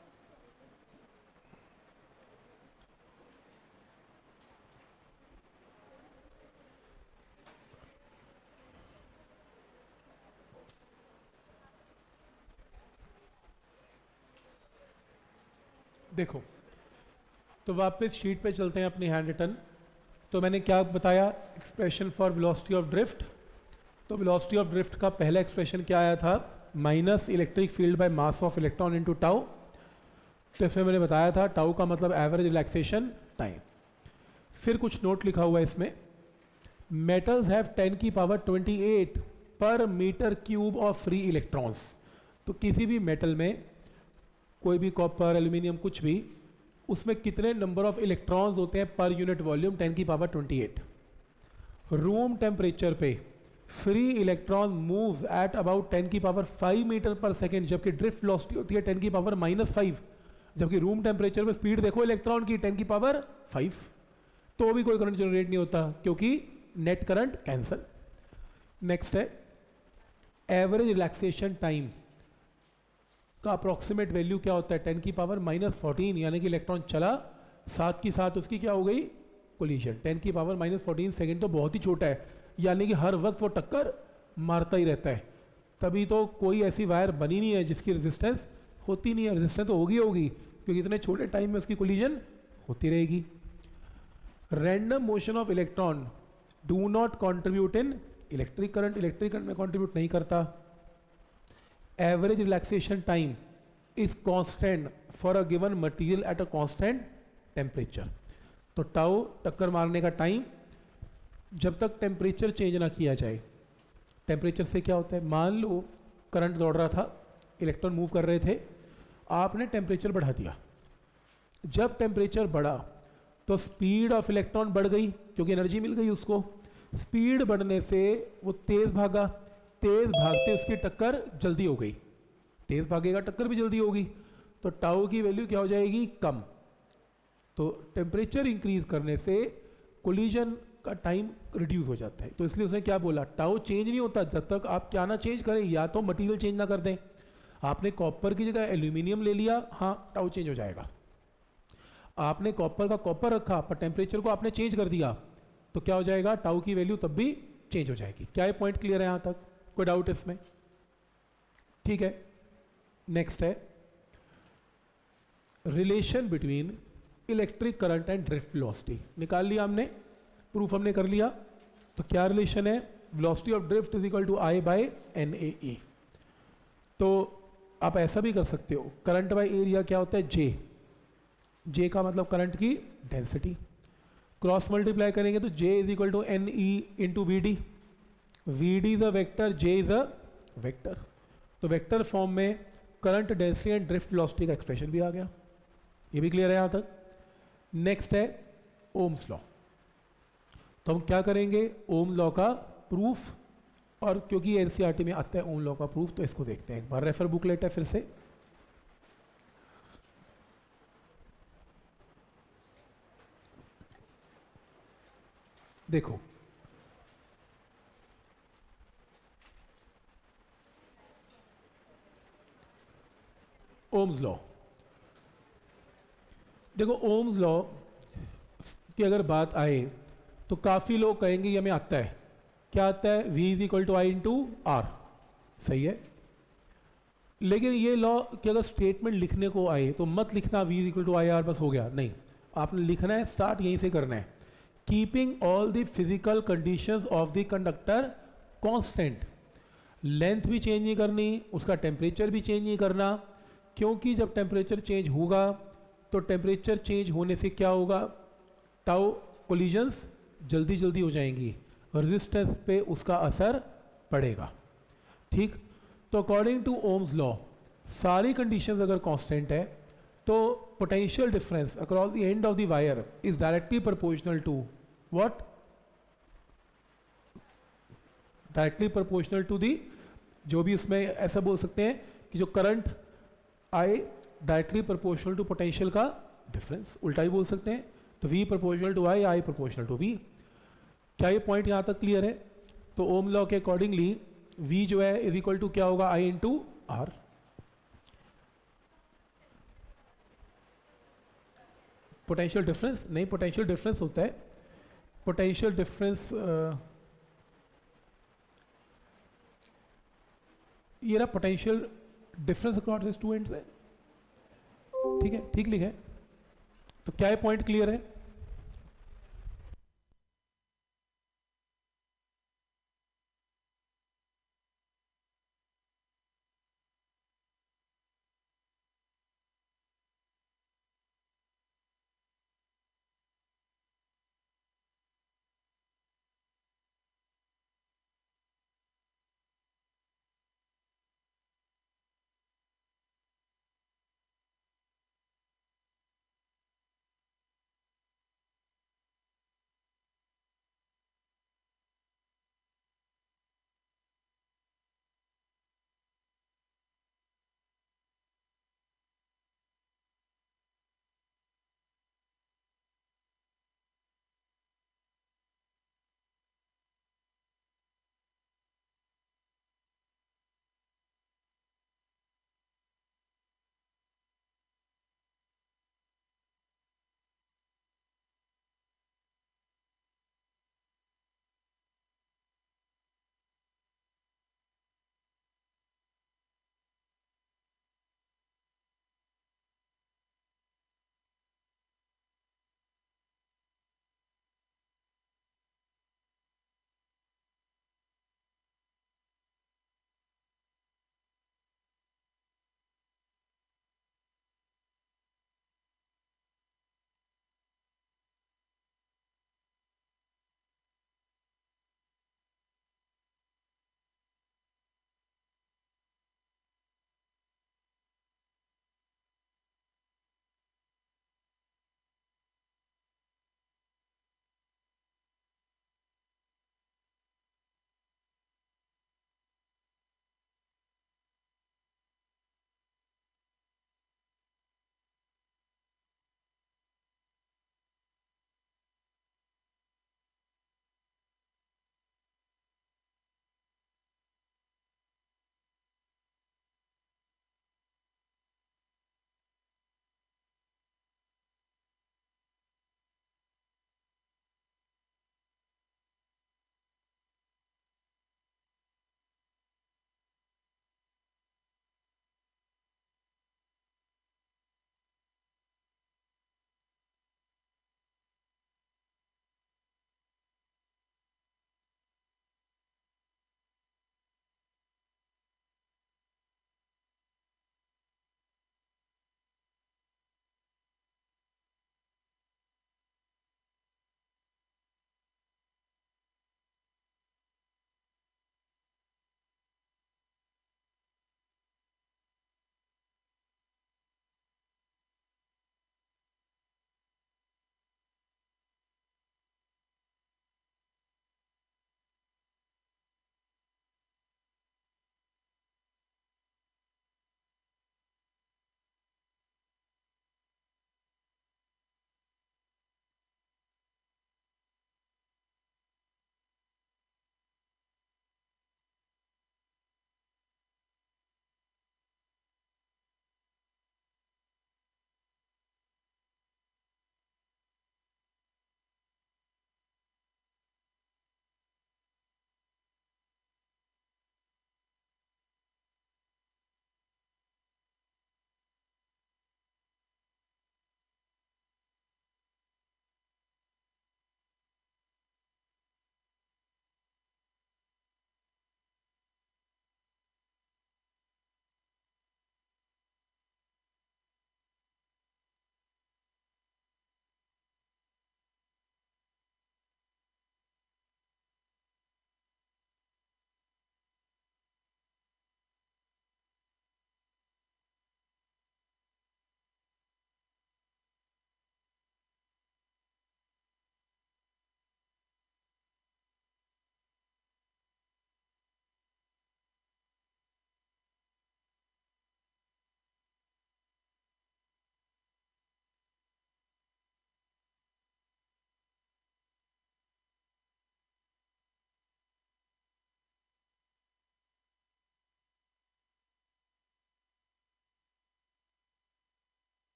देखो, तो वापस शीट पे चलते हैं अपनी हैंड रिटन। तो मैंने क्या बताया? Expression for velocity of drift. तो वेलोसिटी ऑफ ड्रिफ्ट का पहला एक्सप्रेशन क्या आया था? Minus electric field by mass of electron into tau. तो इसमें मैंने बताया था टाउ का मतलब एवरेज रिलैक्सेशन टाइम। फिर कुछ नोट लिखा हुआ है इसमें, मेटल्स हैव 10 की पावर 28 पर metre cube of free electrons. तो किसी भी मेटल में, कोई भी कॉपर, एल्यूमिनियम, कुछ भी, उसमें कितने नंबर ऑफ इलेक्ट्रॉन्स होते हैं पर यूनिट वॉल्यूम? 10 की पावर 28। रूम टेम्परेचर पे free electron moves at about 10 की पावर 5 मीटर पर सेकेंड, जबकि ड्रिफ्ट वेलोसिटी होती है 10 की पावर -5। जबकि रूम टेम्परेचर पे स्पीड देखो इलेक्ट्रॉन की 10 की पावर 5, तो भी कोई करंट जनरेट नहीं होता क्योंकि नेट करंट कैंसल। नेक्स्ट है एवरेज रिलैक्सेशन टाइम का अप्रॉक्सीमेट वैल्यू क्या होता है? 10 की पावर -14, यानी कि इलेक्ट्रॉन चला, साथ की साथ उसकी क्या हो गई? कोलिजन। 10 की पावर -14 सेकेंड तो बहुत ही छोटा है, यानी कि हर वक्त वो टक्कर मारता ही रहता है। तभी तो कोई ऐसी वायर बनी नहीं है जिसकी रेजिस्टेंस होती नहीं है। रेजिस्टेंस तो होगी क्योंकि इतने छोटे टाइम में उसकी कोलिजन होती रहेगी। Random motion of electron do not contribute in electric current. Electric current में कॉन्ट्रीब्यूट नहीं करता। Average relaxation time is constant for a given material at a constant temperature. तो टाउ टक्कर मारने का टाइम जब तक टेम्परेचर चेंज ना किया जाए। टेम्परेचर से क्या होता है? मान लो करंट दौड़ रहा था, इलेक्ट्रॉन मूव कर रहे थे, आपने टेम्परेचर बढ़ा दिया। जब टेम्परेचर बढ़ा तो स्पीड ऑफ इलेक्ट्रॉन बढ़ गई क्योंकि एनर्जी मिल गई उसको। स्पीड बढ़ने से वो तेज भागा, तेज भागते उसकी टक्कर जल्दी हो गई। तेज भागेगा टक्कर भी जल्दी होगी, तो टाउ की वैल्यू क्या हो जाएगी? कम। तो टेम्परेचर इंक्रीज करने से कोलिजन का टाइम रिड्यूस हो जाता है। तो इसलिए उसने क्या बोला? टाउ चेंज नहीं होता जब तक आप क्या ना चेंज करें, या तो मटेरियल चेंज ना कर दें। आपने कॉपर की जगह एल्यूमिनियम ले लिया, हाँ टाउ चेंज हो जाएगा। आपने कॉपर का कॉपर रखा पर टेम्परेचर को आपने चेंज कर दिया तो क्या हो जाएगा? टाउ की वैल्यू तब भी चेंज हो जाएगी। क्या ये पॉइंट क्लियर है? यहां तक कोई डाउट इसमें? ठीक है, नेक्स्ट है relation between electric current and drift velocity. निकाल लिया हमने, प्रूफ हमने कर लिया। तो क्या रिलेशन है? Velocity of drift is equal to I by NAE। तो आप ऐसा भी कर सकते हो, करंट बाय एरिया क्या होता है? J। जे का मतलब करंट की डेंसिटी, क्रॉस मल्टीप्लाई करेंगे तो J is equal to N E into V D, V D is a vector, J is a vector, तो वेक्टर फॉर्म में current density and drift velocity का एक्सप्रेशन भी आ गया। ये भी क्लियर है यहाँ तक। नेक्स्ट है ओम्स लॉ, तो हम क्या करेंगे, ओम लॉ का प्रूफ, और क्योंकि एनसीईआरटी में आता है ओम लॉ का प्रूफ तो इसको देखते हैं एक बार, रेफर बुकलेट है फिर से। देखो ओम्स लॉ, देखो ओम्स लॉ की अगर बात आए तो काफ़ी लोग कहेंगे ये हमें आता है, क्या आता है, v is equal to I into R, सही है। लेकिन ये लॉ की अगर स्टेटमेंट लिखने को आए तो मत लिखना v is equal to I R बस हो गया, नहीं, आपने लिखना है, स्टार्ट यहीं से करना है, keeping all the physical conditions of the conductor constant, length भी चेंज नहीं करनी, उसका टेम्परेचर भी चेंज नहीं करना, क्योंकि जब टेम्परेचर चेंज होगा तो टेम्परेचर चेंज होने से क्या होगा, टाउ कोलिजन्स जल्दी जल्दी हो जाएंगी, रेजिस्टेंस पे उसका असर पड़ेगा, ठीक। तो अकॉर्डिंग टू ओम्स लॉ सारी कंडीशंस अगर कांस्टेंट है तो potential difference across the end of the wire is directly proportional to what, directly proportional to the, जो भी उसमें ऐसा बोल सकते हैं कि जो करंट आए डायरेक्टली प्रोपोर्शनल टू पोटेंशियल का डिफरेंस, उल्टा ही बोल सकते हैं, तो V proportional to I, I proportional to V। क्या ये पॉइंट यहाँ तक क्लियर है? तो ओम लॉ के अकॉर्डिंगली V जो है इज इक्वल टू क्या होगा, I into R. Potential difference नहीं, पोटेंशियल डिफरेंस होता है, पोटेंशियल डिफरेंस ये रहा potential difference across this two ends है, ठीक है, ठीक लिखा है। तो क्या ये पॉइंट क्लियर है?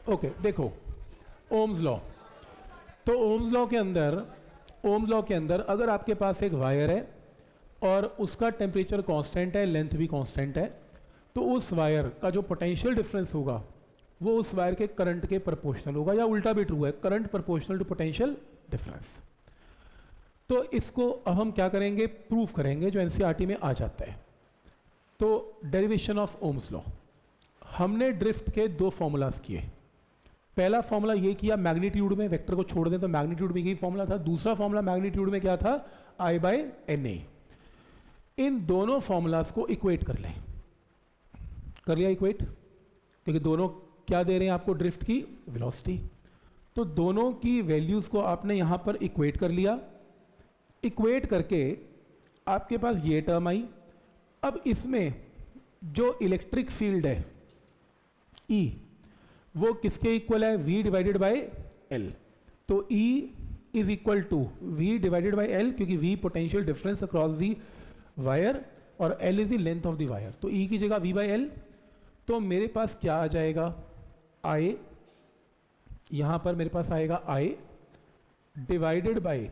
ओके देखो ओम्स लॉ, तो ओम्स लॉ के अंदर अगर आपके पास एक वायर है और उसका टेम्परेचर कांस्टेंट है, लेंथ भी कांस्टेंट है, तो उस वायर का जो पोटेंशियल डिफरेंस होगा वो उस वायर के करंट के प्रोपोर्शनल होगा, या उल्टा भी ट्रू है, current proportional to potential difference. तो इसको अब हम क्या करेंगे, प्रूफ करेंगे, जो एनसीईआरटी में आ जाता है। तो डेरिवेशन ऑफ ओम्स लॉ, हमने ड्रिफ्ट के दो फॉर्मूलाज किए। पहला फॉर्मूला ये किया मैग्नीट्यूड में, वेक्टर को छोड़ दें तो मैग्नीट्यूड में यही फॉर्मूला था। दूसरा फॉर्मूला मैग्नीट्यूड में क्या था, I बाय NA। इन दोनों फॉर्मूलाज को इक्वेट कर लें, कर लिया इक्वेट, क्योंकि दोनों क्या दे रहे हैं आपको, ड्रिफ्ट की वेलोसिटी। तो दोनों की वैल्यूज़ को आपने यहाँ पर इक्वेट कर लिया। इक्वेट करके आपके पास ये टर्म आई। अब इसमें जो इलेक्ट्रिक फील्ड है E, वो किसके इक्वल है, V डिवाइडेड बाय L। तो E is equal to V divided by L, क्योंकि V potential difference across the wire और L is the length of the wire. तो E की जगह V बाय L। तो मेरे पास क्या आ जाएगा, I, यहाँ पर मेरे पास आएगा I divided by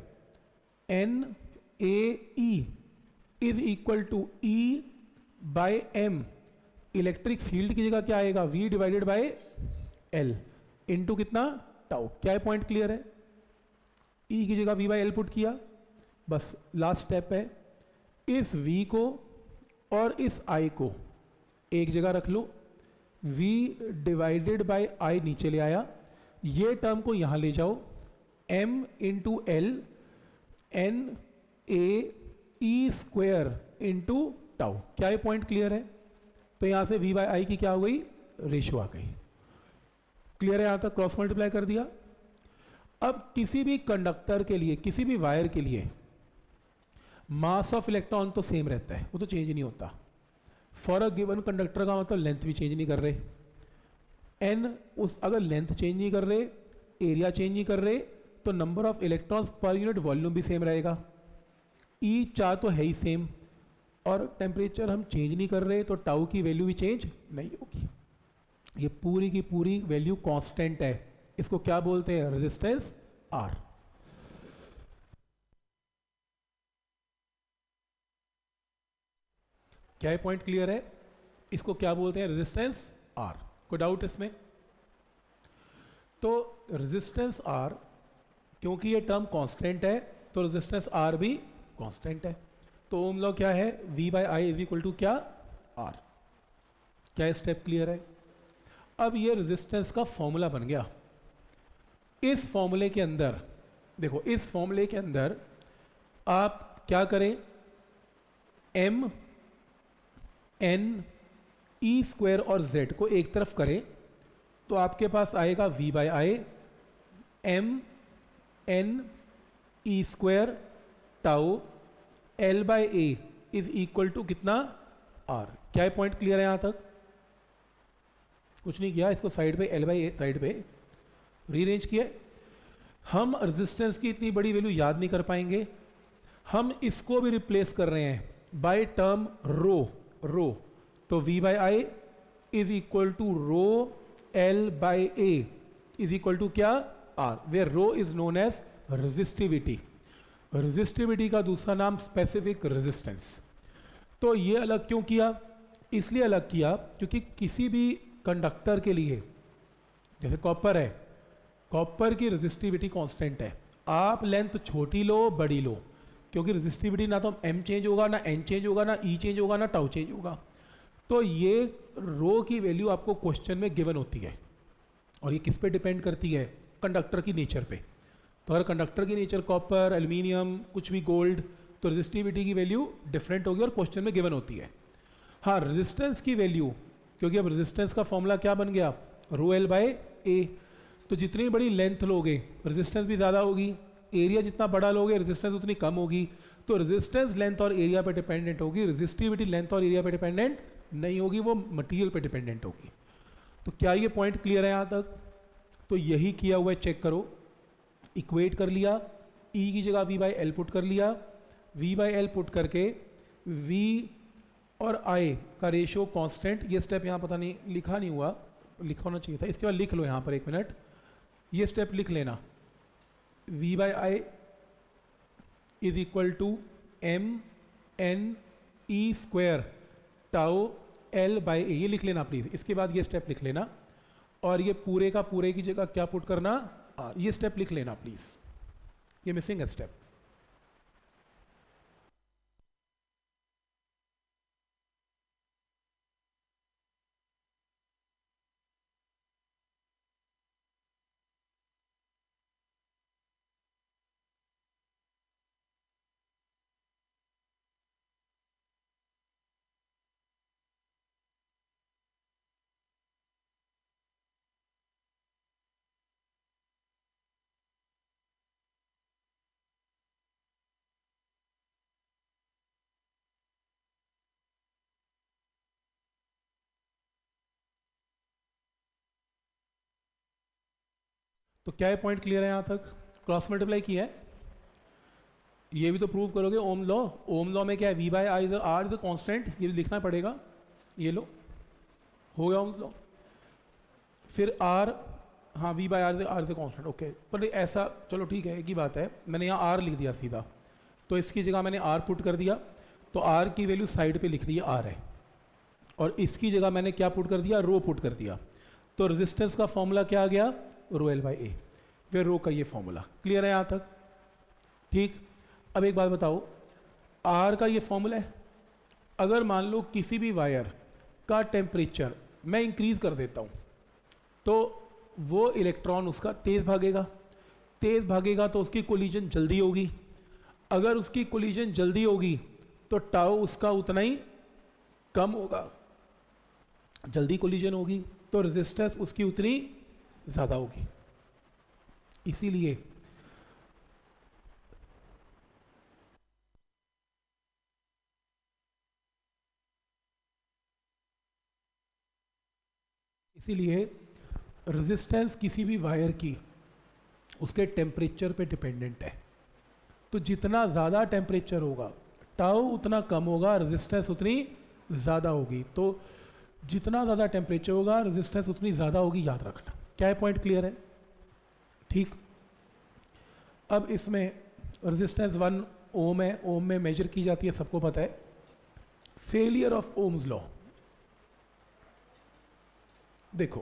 NAE is equal to E by M। Electric field की जगह क्या आएगा, V divided by L into कितना, टाउ। क्या है, पॉइंट क्लियर है। E की जगह V बाय L पुट किया, बस लास्ट स्टेप है, इस V को और इस I को एक जगह रख लो। V डिवाइडेड बाय I नीचे ले आया, ये टर्म को यहाँ ले जाओ, M into L NAE square into tau. क्या ये पॉइंट क्लियर है। तो यहाँ से V बाय I की क्या हो गई, रेशियो आ गई। क्लियर है, यहाँ तक क्रॉस मल्टीप्लाई कर दिया। अब किसी भी कंडक्टर के लिए, किसी भी वायर के लिए मास ऑफ इलेक्ट्रॉन तो सेम रहता है, वो तो चेंज नहीं होता। फॉर अ गिवन कंडक्टर का मतलब लेंथ भी चेंज नहीं कर रहे, एन उस अगर लेंथ चेंज नहीं कर रहे, एरिया चेंज नहीं कर रहे, तो number of electrons per unit volume भी सेम रहेगा। ई चार तो है ही सेम, और टेम्परेचर हम चेंज नहीं कर रहे, तो टाउ की वैल्यू भी चेंज नहीं होगी। ये पूरी की पूरी वैल्यू कांस्टेंट है। इसको क्या बोलते हैं, रेजिस्टेंस R। क्या ये पॉइंट क्लियर है। इसको क्या बोलते हैं, रेजिस्टेंस R। कोई डाउट इसमें। तो रेजिस्टेंस R, क्योंकि ये टर्म कांस्टेंट है तो रेजिस्टेंस R भी कांस्टेंट है। तो ओम लॉ क्या है, V by I is equal to क्या, R। क्या स्टेप क्लियर है। अब ये रेजिस्टेंस का फॉर्मूला बन गया। इस फॉर्मूले के अंदर देखो, इस फॉर्मूले के अंदर आप क्या करें, M N E स्क्वायर और Z को एक तरफ करें तो आपके पास आएगा V by I M N E square tau L by A is equal to कितना, R। क्या है पॉइंट क्लियर है। यहां तक कुछ नहीं किया, इसको साइड पे L बाई A साइड पे रीअरेंज किया। हम रेजिस्टेंस की इतनी बड़ी वैल्यू याद नहीं कर पाएंगे, हम इसको भी रिप्लेस कर रहे हैं बाय टर्म रो। तो V by I is equal to rho L by A is equal to क्या, R, where rho is known as resistivity. Resistivity का दूसरा नाम स्पेसिफिक रेजिस्टेंस। तो ये अलग क्यों किया, इसलिए अलग किया क्योंकि किसी भी कंडक्टर के लिए, जैसे कॉपर है, कॉपर की रेजिस्टिविटी कांस्टेंट है। आप लेंथ छोटी लो बड़ी लो, क्योंकि रेजिस्टिविटी ना तो M चेंज होगा, ना N चेंज होगा, ना E चेंज होगा, ना टाउ चेंज होगा। तो ये रो की वैल्यू आपको क्वेश्चन में गिवन होती है, और ये किस पे डिपेंड करती है, कंडक्टर की नेचर पे। तो अगर कंडक्टर की नेचर कॉपर, एल्यूमिनियम, कुछ भी गोल्ड, तो रेजिस्टिविटी की वैल्यू डिफरेंट होगी और क्वेश्चन में गिवन होती है। हाँ, रेजिस्टेंस की वैल्यू, क्योंकि अब रेजिस्टेंस का फॉर्मूला क्या बन गया, रो L बाय A। तो जितनी बड़ी लेंथ लोगे रेजिस्टेंस भी ज़्यादा होगी, एरिया जितना बड़ा लोगे रेजिस्टेंस उतनी कम होगी। तो रेजिस्टेंस लेंथ और एरिया पे डिपेंडेंट होगी, रेजिस्टिविटी लेंथ और एरिया पे डिपेंडेंट नहीं होगी, वो मटेरियल पे डिपेंडेंट होगी। तो क्या ये पॉइंट क्लियर है यहाँ तक। तो यही किया हुआ है, चेक करो। इक्वेट कर लिया, E की जगह V बाय L पुट कर लिया, V बाय L पुट करके V और I का रेशियो कांस्टेंट, ये स्टेप यहाँ पता नहीं लिखा नहीं हुआ, लिखा होना चाहिए था। इसके बाद लिख लो यहाँ पर, 1 मिनट, ये स्टेप लिख लेना, v by I is equal to M N E square tau L by A, ये लिख लेना प्लीज़। इसके बाद ये स्टेप लिख लेना और ये पूरे का पूरे की जगह क्या पुट करना, ये स्टेप लिख लेना प्लीज़, ये मिसिंग है स्टेप। तो क्या ये पॉइंट क्लियर है यहाँ तक? क्रॉस मल्टीप्लाई किया है, ये भी तो प्रूव करोगे ओम लॉ। ओम लॉ में क्या है, V by I R is a constant, ये भी लिखना पड़ेगा। ये लो, हो गया ओम लॉ। फिर आर, हाँ V by R is a constant, okay. पर ऐसा चलो ठीक है, एक ही बात है, मैंने यहाँ आर लिख दिया सीधा, तो इसकी जगह मैंने आर पुट कर दिया, तो आर की वैल्यू साइड पे लिख दी आर है, और इसकी जगह मैंने क्या पुट कर दिया, रो पुट कर दिया। तो रेजिस्टेंस का फॉर्मूला क्या आ गया, रो एल बाई ए, फिर रो का ये फॉर्मूला। क्लियर है यहाँ तक? ठीक। अब एक बात बताओ, आर का ये फॉर्मूला है, अगर मान लो किसी भी वायर का टेम्परेचर मैं इंक्रीज कर देता हूँ तो वो इलेक्ट्रॉन उसका तेज़ भागेगा, तेज़ भागेगा तो उसकी कोलिजन जल्दी होगी, अगर उसकी कोलिजन जल्दी होगी तो टाउ उसका उतना ही कम होगा, जल्दी कोलिजन होगी तो रेजिस्टेंस उसकी उतनी ज़्यादा होगी। इसीलिए रेजिस्टेंस किसी भी वायर की उसके टेम्परेचर पे डिपेंडेंट है। तो जितना ज़्यादा टेम्परेचर होगा टाउ उतना कम होगा, रेजिस्टेंस उतनी ज़्यादा होगी। तो जितना ज़्यादा टेम्परेचर होगा रेजिस्टेंस उतनी ज़्यादा होगी, याद रखना। क्या है पॉइंट क्लियर है? ठीक। अब इसमें रेजिस्टेंस 1 ओम है, ओम में मेजर की जाती है, सबको पता है। फेलियर ऑफ ओम्स लॉ, देखो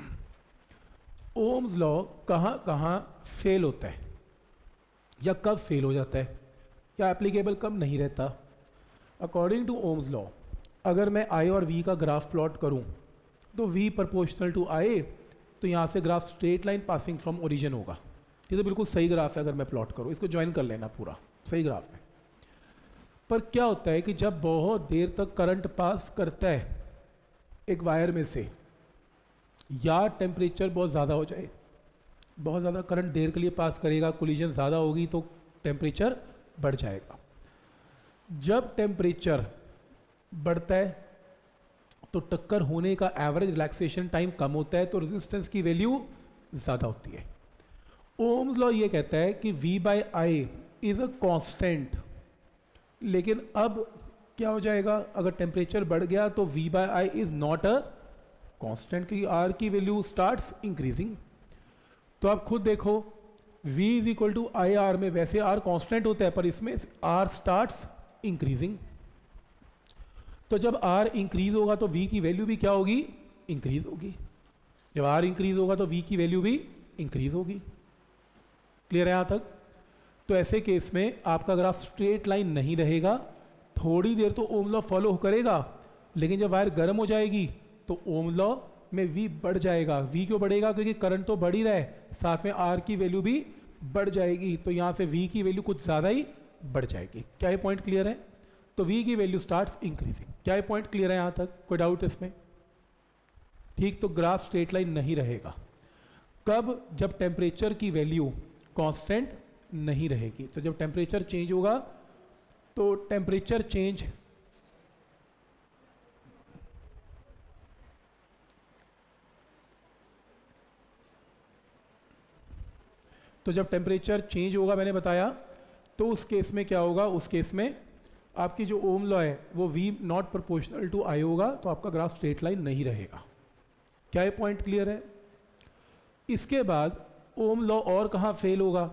ओम्स लॉ कहाँ कहाँ फेल होता है या कब फेल हो जाता है या एप्लीकेबल कब नहीं रहता। अकॉर्डिंग टू ओम्स लॉ, अगर मैं आई और वी का ग्राफ प्लॉट करूं तो वी प्रोपोर्शनल टू आई, तो यहाँ से graph straight line passing from origin होगा। ये तो बिल्कुल सही ग्राफ है, अगर मैं प्लॉट करूँ, इसको ज्वाइन कर लेना, पूरा सही ग्राफ है। पर क्या होता है कि जब बहुत देर तक करंट पास करता है एक वायर में से, या टेम्परेचर बहुत ज़्यादा हो जाए, बहुत ज़्यादा करंट देर के लिए पास करेगा, कोलिजन ज़्यादा होगी तो टेम्परेचर बढ़ जाएगा। जब टेम्परेचर बढ़ता है तो टक्कर होने का एवरेज रिलैक्सेशन टाइम कम होता है, तो रेजिस्टेंस की वैल्यू ज़्यादा होती है। ओम्स लॉ ये कहता है कि V by I is a constant, लेकिन अब क्या हो जाएगा, अगर टेम्परेचर बढ़ गया तो V by I is not a constant, क्योंकि R की वैल्यू स्टार्ट्स इंक्रीजिंग। तो आप खुद देखो, V is equal to I R में वैसे R कांस्टेंट होता है, पर इसमें R स्टार्ट्स इंक्रीजिंग। तो जब R इंक्रीज होगा तो V की वैल्यू भी क्या होगी, इंक्रीज होगी। जब R इंक्रीज होगा तो V की वैल्यू भी इंक्रीज होगी। क्लियर है यहाँ तक? तो ऐसे केस में आपका ग्राफ स्ट्रेट लाइन नहीं रहेगा, थोड़ी देर तो ओम लॉ फॉलो करेगा, लेकिन जब वायर गर्म हो जाएगी तो ओम लॉ में V बढ़ जाएगा। V क्यों बढ़ेगा? क्योंकि करंट तो बढ़ ही रहा है, साथ में R की वैल्यू भी बढ़ जाएगी, तो यहाँ से V की वैल्यू कुछ ज़्यादा ही बढ़ जाएगी। क्या ये पॉइंट क्लियर है? तो V की वैल्यू स्टार्ट्स इंक्रीजिंग। क्या ये पॉइंट क्लियर है यहाँ तक? कोई डाउट इसमें? ठीक। तो ग्राफ स्ट्रेट लाइन नहीं रहेगा। कब? जब टेम्परेचर की वैल्यू कांस्टेंट नहीं रहेगी। तो जब टेम्परेचर चेंज होगा तो टेम्परेचर चेंज होगा, मैंने बताया, तो उस केस में क्या होगा, उस केस में आपकी जो ओम लॉ है वो V not proportional to I होगा, तो आपका ग्राफ स्ट्रेट लाइन नहीं रहेगा। क्या ये पॉइंट क्लियर है? इसके बाद ओम लॉ और कहाँ फेल होगा?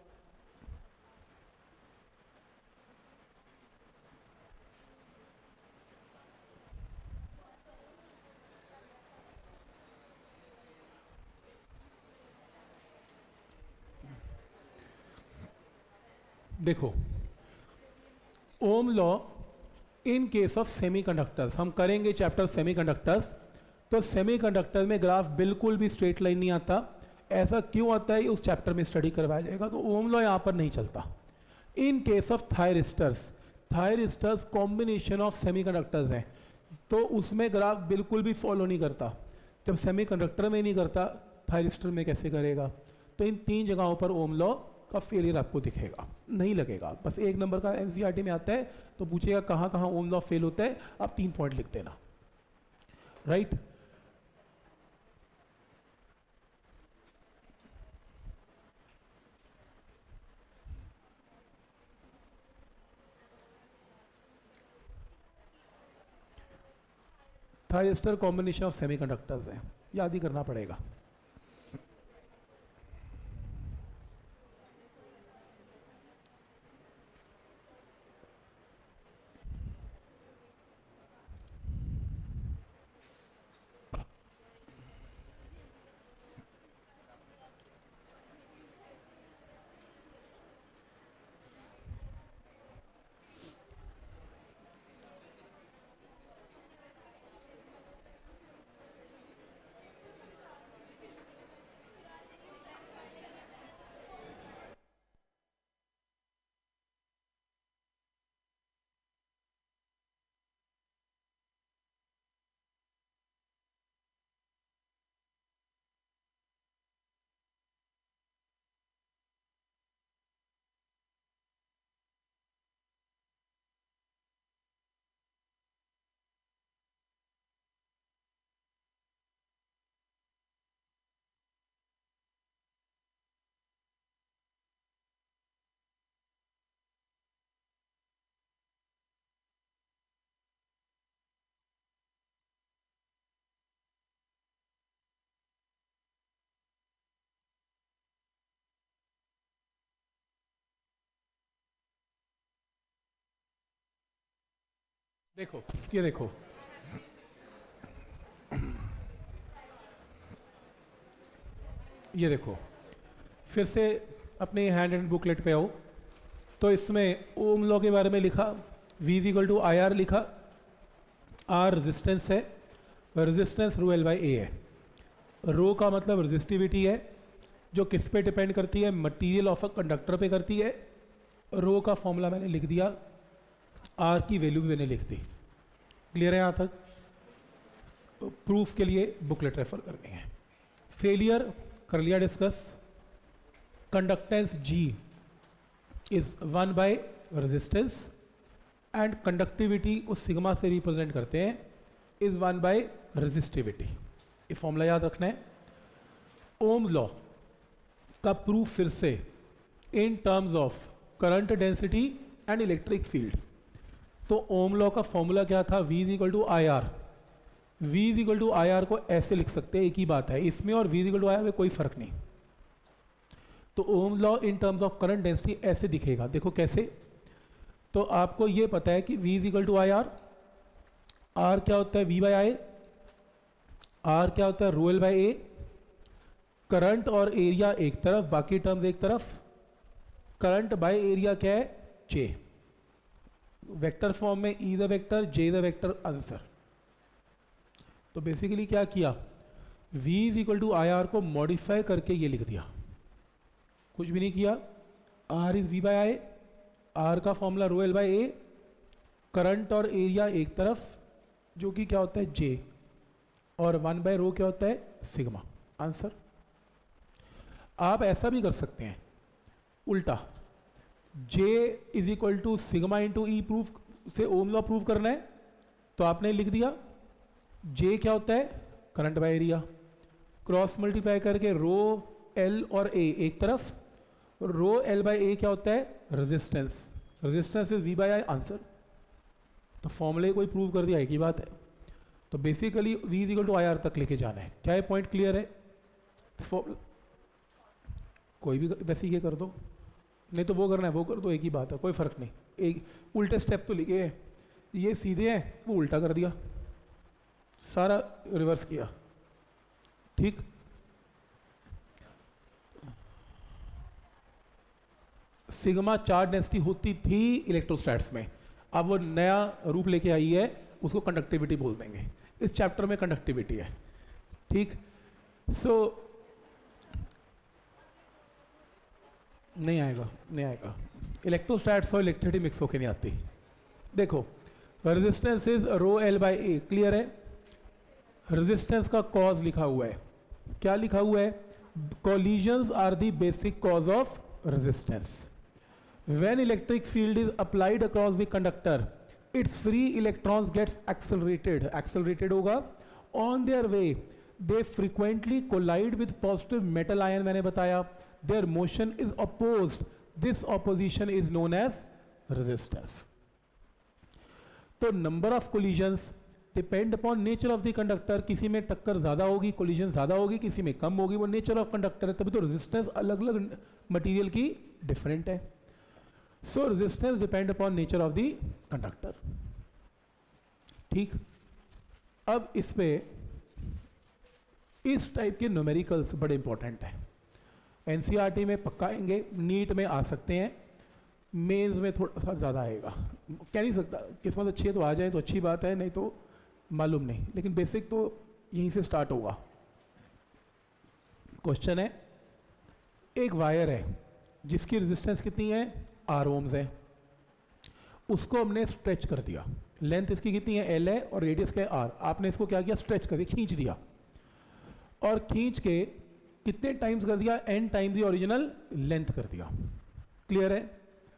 देखो, Ohm law in case of semiconductors, हम करेंगे चैप्टर सेमीकंडक्टर्स, तो सेमीकंडक्टर में ग्राफ बिल्कुल भी स्ट्रेट लाइन नहीं आता। ऐसा क्यों आता है उस चैप्टर में स्टडी करवाया जाएगा, तो ओम लॉ यहाँ पर नहीं चलता। In case of thyristors, thyristors combination of semiconductors हैं, तो उसमें ग्राफ बिल्कुल भी फॉलो नहीं करता। जब सेमीकंडक्टर में नहीं करता, थायरिस्टर में कैसे करेगा? तो इन 3 जगहों पर ओम लॉ का फेलियर आपको दिखेगा, नहीं लगेगा। बस 1 नंबर का एनसीईआरटी में आता है तो पूछेगा कहाँ कहाँ ओम लॉ फेल होता है, आप 3 पॉइंट लिख देना, right. Thyristor combination of semiconductors है, याद ही करना पड़ेगा। देखो, ये देखो, ये देखो, फिर से अपने हैंड एंड बुकलेट पे आओ। तो इसमें ओम लॉ के बारे में लिखा, V = IR लिखा, R रेजिस्टेंस है, रेजिस्टेंस रो L/A है। रो का मतलब रेजिस्टिविटी है, जो किस पे डिपेंड करती है? मटेरियल ऑफ अ कंडक्टर पे करती है। रो का फॉर्मूला मैंने लिख दिया, R की वैल्यू भी मैंने लिख दी। क्लियर है यहाँ तक? प्रूफ के लिए बुकलेट रेफर करनी है। फेलियर कर लिया discuss. Conductance G is 1 by resistance and conductivity को सिग्मा से रिप्रेजेंट करते हैं, इज 1 बाय रेजिस्टिविटी। ये फॉर्मूला याद रखना है। ओम लॉ का प्रूफ फिर से in terms of current density and electric field. तो ओम लॉ का फॉर्मूला क्या था? V = IR। V = IR को ऐसे लिख सकते हैं, एक ही बात है इसमें और V = IR में कोई फर्क नहीं। तो Ohm law in terms of current density ऐसे दिखेगा। देखो कैसे, तो आपको ये पता है कि V = IR, R क्या होता है? V/I, R क्या होता है? रो L/A। करंट और एरिया एक तरफ, बाकी टर्म्स एक तरफ। करंट बाय एरिया क्या है? J। वेक्टर फॉर्म में E the vector, J the vector, answer. तो बेसिकली क्या किया? V = IR को मॉडिफाई करके ये लिख दिया, कुछ भी नहीं किया। R इज V/I, R का फॉर्मूला रो L/A, करंट और एरिया एक तरफ जो कि क्या होता है? J, और 1/ρ क्या होता है? Sigma, answer. आप ऐसा भी कर सकते हैं उल्टा, J = सिग्मा × E प्रूफ से ओम लॉ प्रूव करना है, तो आपने लिख दिया J क्या होता है? Current by area, cross multiply करके रो L और A एक तरफ, रो L/A क्या होता है? Resistance, resistance is V/I, answer. तो फॉर्मूले कोई प्रूव कर दिया, एक ही बात है। तो basically V is equal to IR तक लेके जाना है। क्या ये पॉइंट क्लियर है? कोई भी वैसे ये कर दो, नहीं तो वो करना है वो कर दो, एक ही बात है, कोई फ़र्क नहीं। एक उल्टे स्टेप तो लिखे हैं, ये सीधे हैं वो उल्टा कर दिया, सारा रिवर्स किया। ठीक, सिग्मा चार्ज डेंसिटी होती थी इलेक्ट्रोस्टैट्स में, अब वो नया रूप लेके आई है, उसको कंडक्टिविटी बोल देंगे। इस चैप्टर में कंडक्टिविटी है। ठीक, सो नहीं आएगा। इलेक्ट्रोस्टैट्स और इलेक्ट्रिसिटी मिक्स होके नहीं आती। देखो, resistance is rho L by A, clear है? रेजिस्टेंस का कॉज लिखा हुआ है, क्या लिखा हुआ है? Collisions are the basic cause of resistance. When electric field is applied across the conductor, its free electrons gets accelerated होगा। On their way, they frequently collide with positive metal ion, मैंने बताया। Their motion is opposed. This opposition is known as resistance. तो number of collisions depend upon nature of the conductor। किसी में टक्कर ज़्यादा होगी, collision ज़्यादा होगी, किसी में कम होगी, वो nature of conductor है। तभी तो resistance अलग अलग मटीरियल की डिफरेंट है। So resistance depend upon nature of the conductor। ठीक, अब इस पे इस टाइप के न्यूमेरिकल्स बड़े इंपॉर्टेंट हैं। एनसीईआरटी में पक्का आएंगे, नीट में आ सकते हैं, मेंस में थोड़ा सा ज़्यादा आएगा। कह नहीं सकता, किस्मत अच्छी है तो आ जाए तो अच्छी बात है, नहीं तो मालूम नहीं, लेकिन बेसिक तो यहीं से स्टार्ट होगा। क्वेश्चन है, एक वायर है जिसकी रेजिस्टेंस कितनी है? R ओम्स है, उसको हमने स्ट्रेच कर दिया। लेंथ इसकी कितनी है? L है और रेडियस का है R। आपने इसको क्या किया? स्ट्रेच कर दिया, खींच दिया, और खींच के कितने टाइम्स कर दिया? n times the original length कर दिया। क्लियर है?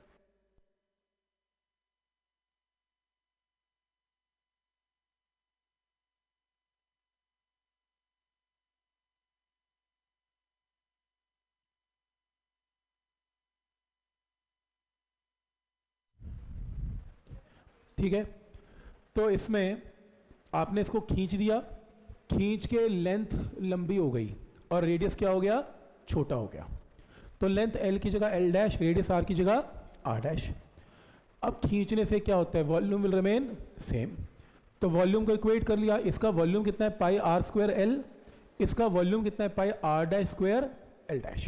ठीक है, तो इसमें आपने इसको खींच दिया, खींच के लेंथ लंबी हो गई और रेडियस क्या हो गया? छोटा हो गया। तो लेंथ L की जगह L डैश, रेडियस R की जगह R डैश। अब खींचने से क्या होता है? Volume will remain same. तो वॉल्यूम को इक्वेट कर लिया, इसका वॉल्यूम कितना है? पाई R स्क्वायर L, इसका वॉल्यूम कितना है? Pi R dash square L dash,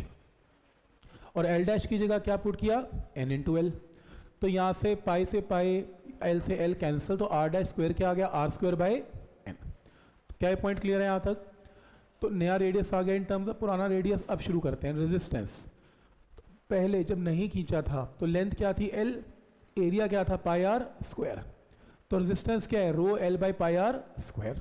और L डैश की जगह क्या पुट किया? N into L। तो यहाँ से पाई L से L कैंसिल, तो R डैश स्क्वायर क्या आ गया? R square by N। क्या ये पॉइंट क्लियर है यहाँ तक? तो नया रेडियस आ गया इन टर्म्स ऑफ पुराना रेडियस। अब शुरू करते हैं रेजिस्टेंस। तो पहले जब नहीं खींचा था तो लेंथ क्या थी? L, एरिया क्या था? Pi R square. तो रेजिस्टेंस क्या है? Rho L by pi R square.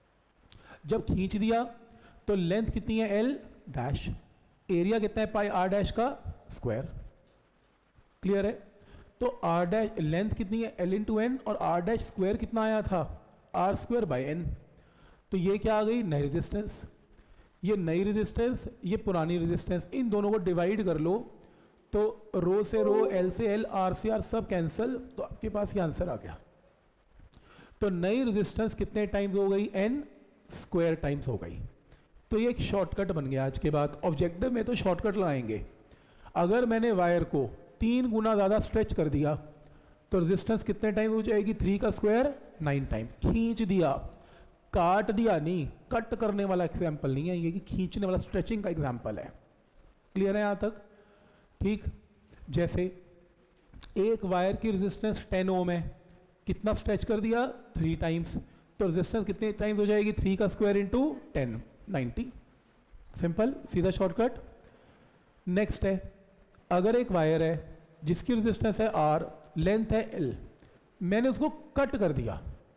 जब खींच दिया तो लेंथ कितनी है? L डैश, एरिया कितना है? पाई R डैश का स्क्वायर। क्लियर है? तो R डैश लेंथ कितनी है? L इंटू एन, और R डैश स्क्वायर कितना आया था? R square by N। तो ये क्या आ गई? नई रेजिस्टेंस। ये नई रेजिस्टेंस, ये पुरानी रेजिस्टेंस, इन दोनों को डिवाइड कर लो तो रो से रो, L से L, R से R सब कैंसिल, तो आपके पास ये आंसर आ गया। तो नई रेजिस्टेंस कितने टाइम्स हो गई? N स्क्वायर टाइम्स हो गई। तो ये एक शॉर्टकट बन गया आज के बाद। ऑब्जेक्टिव में तो शॉर्टकट लगाएंगे। अगर मैंने वायर को 3 गुना ज़्यादा स्ट्रेच कर दिया तो रेजिस्टेंस कितने टाइम हो जाएगी? 3 का स्क्वायर 9 टाइम। खींच दिया, काट दिया नहीं, कट करने वाला एग्जाम्पल नहीं है ये, कि खींचने वाला स्ट्रेचिंग का एग्जाम्पल है। क्लियर है यहाँ तक? ठीक, जैसे एक वायर की रेजिस्टेंस 10 ओम है, कितना स्ट्रेच कर दिया? 3 टाइम्स। तो रेजिस्टेंस कितने टाइम्स हो जाएगी? 3 का स्क्वायर इंटू 10, 90। सिंपल, सीधा शॉर्टकट। नेक्स्ट है, अगर एक वायर है जिसकी रेजिस्टेंस है R, लेंथ है L, मैंने उसको कट कर दिया।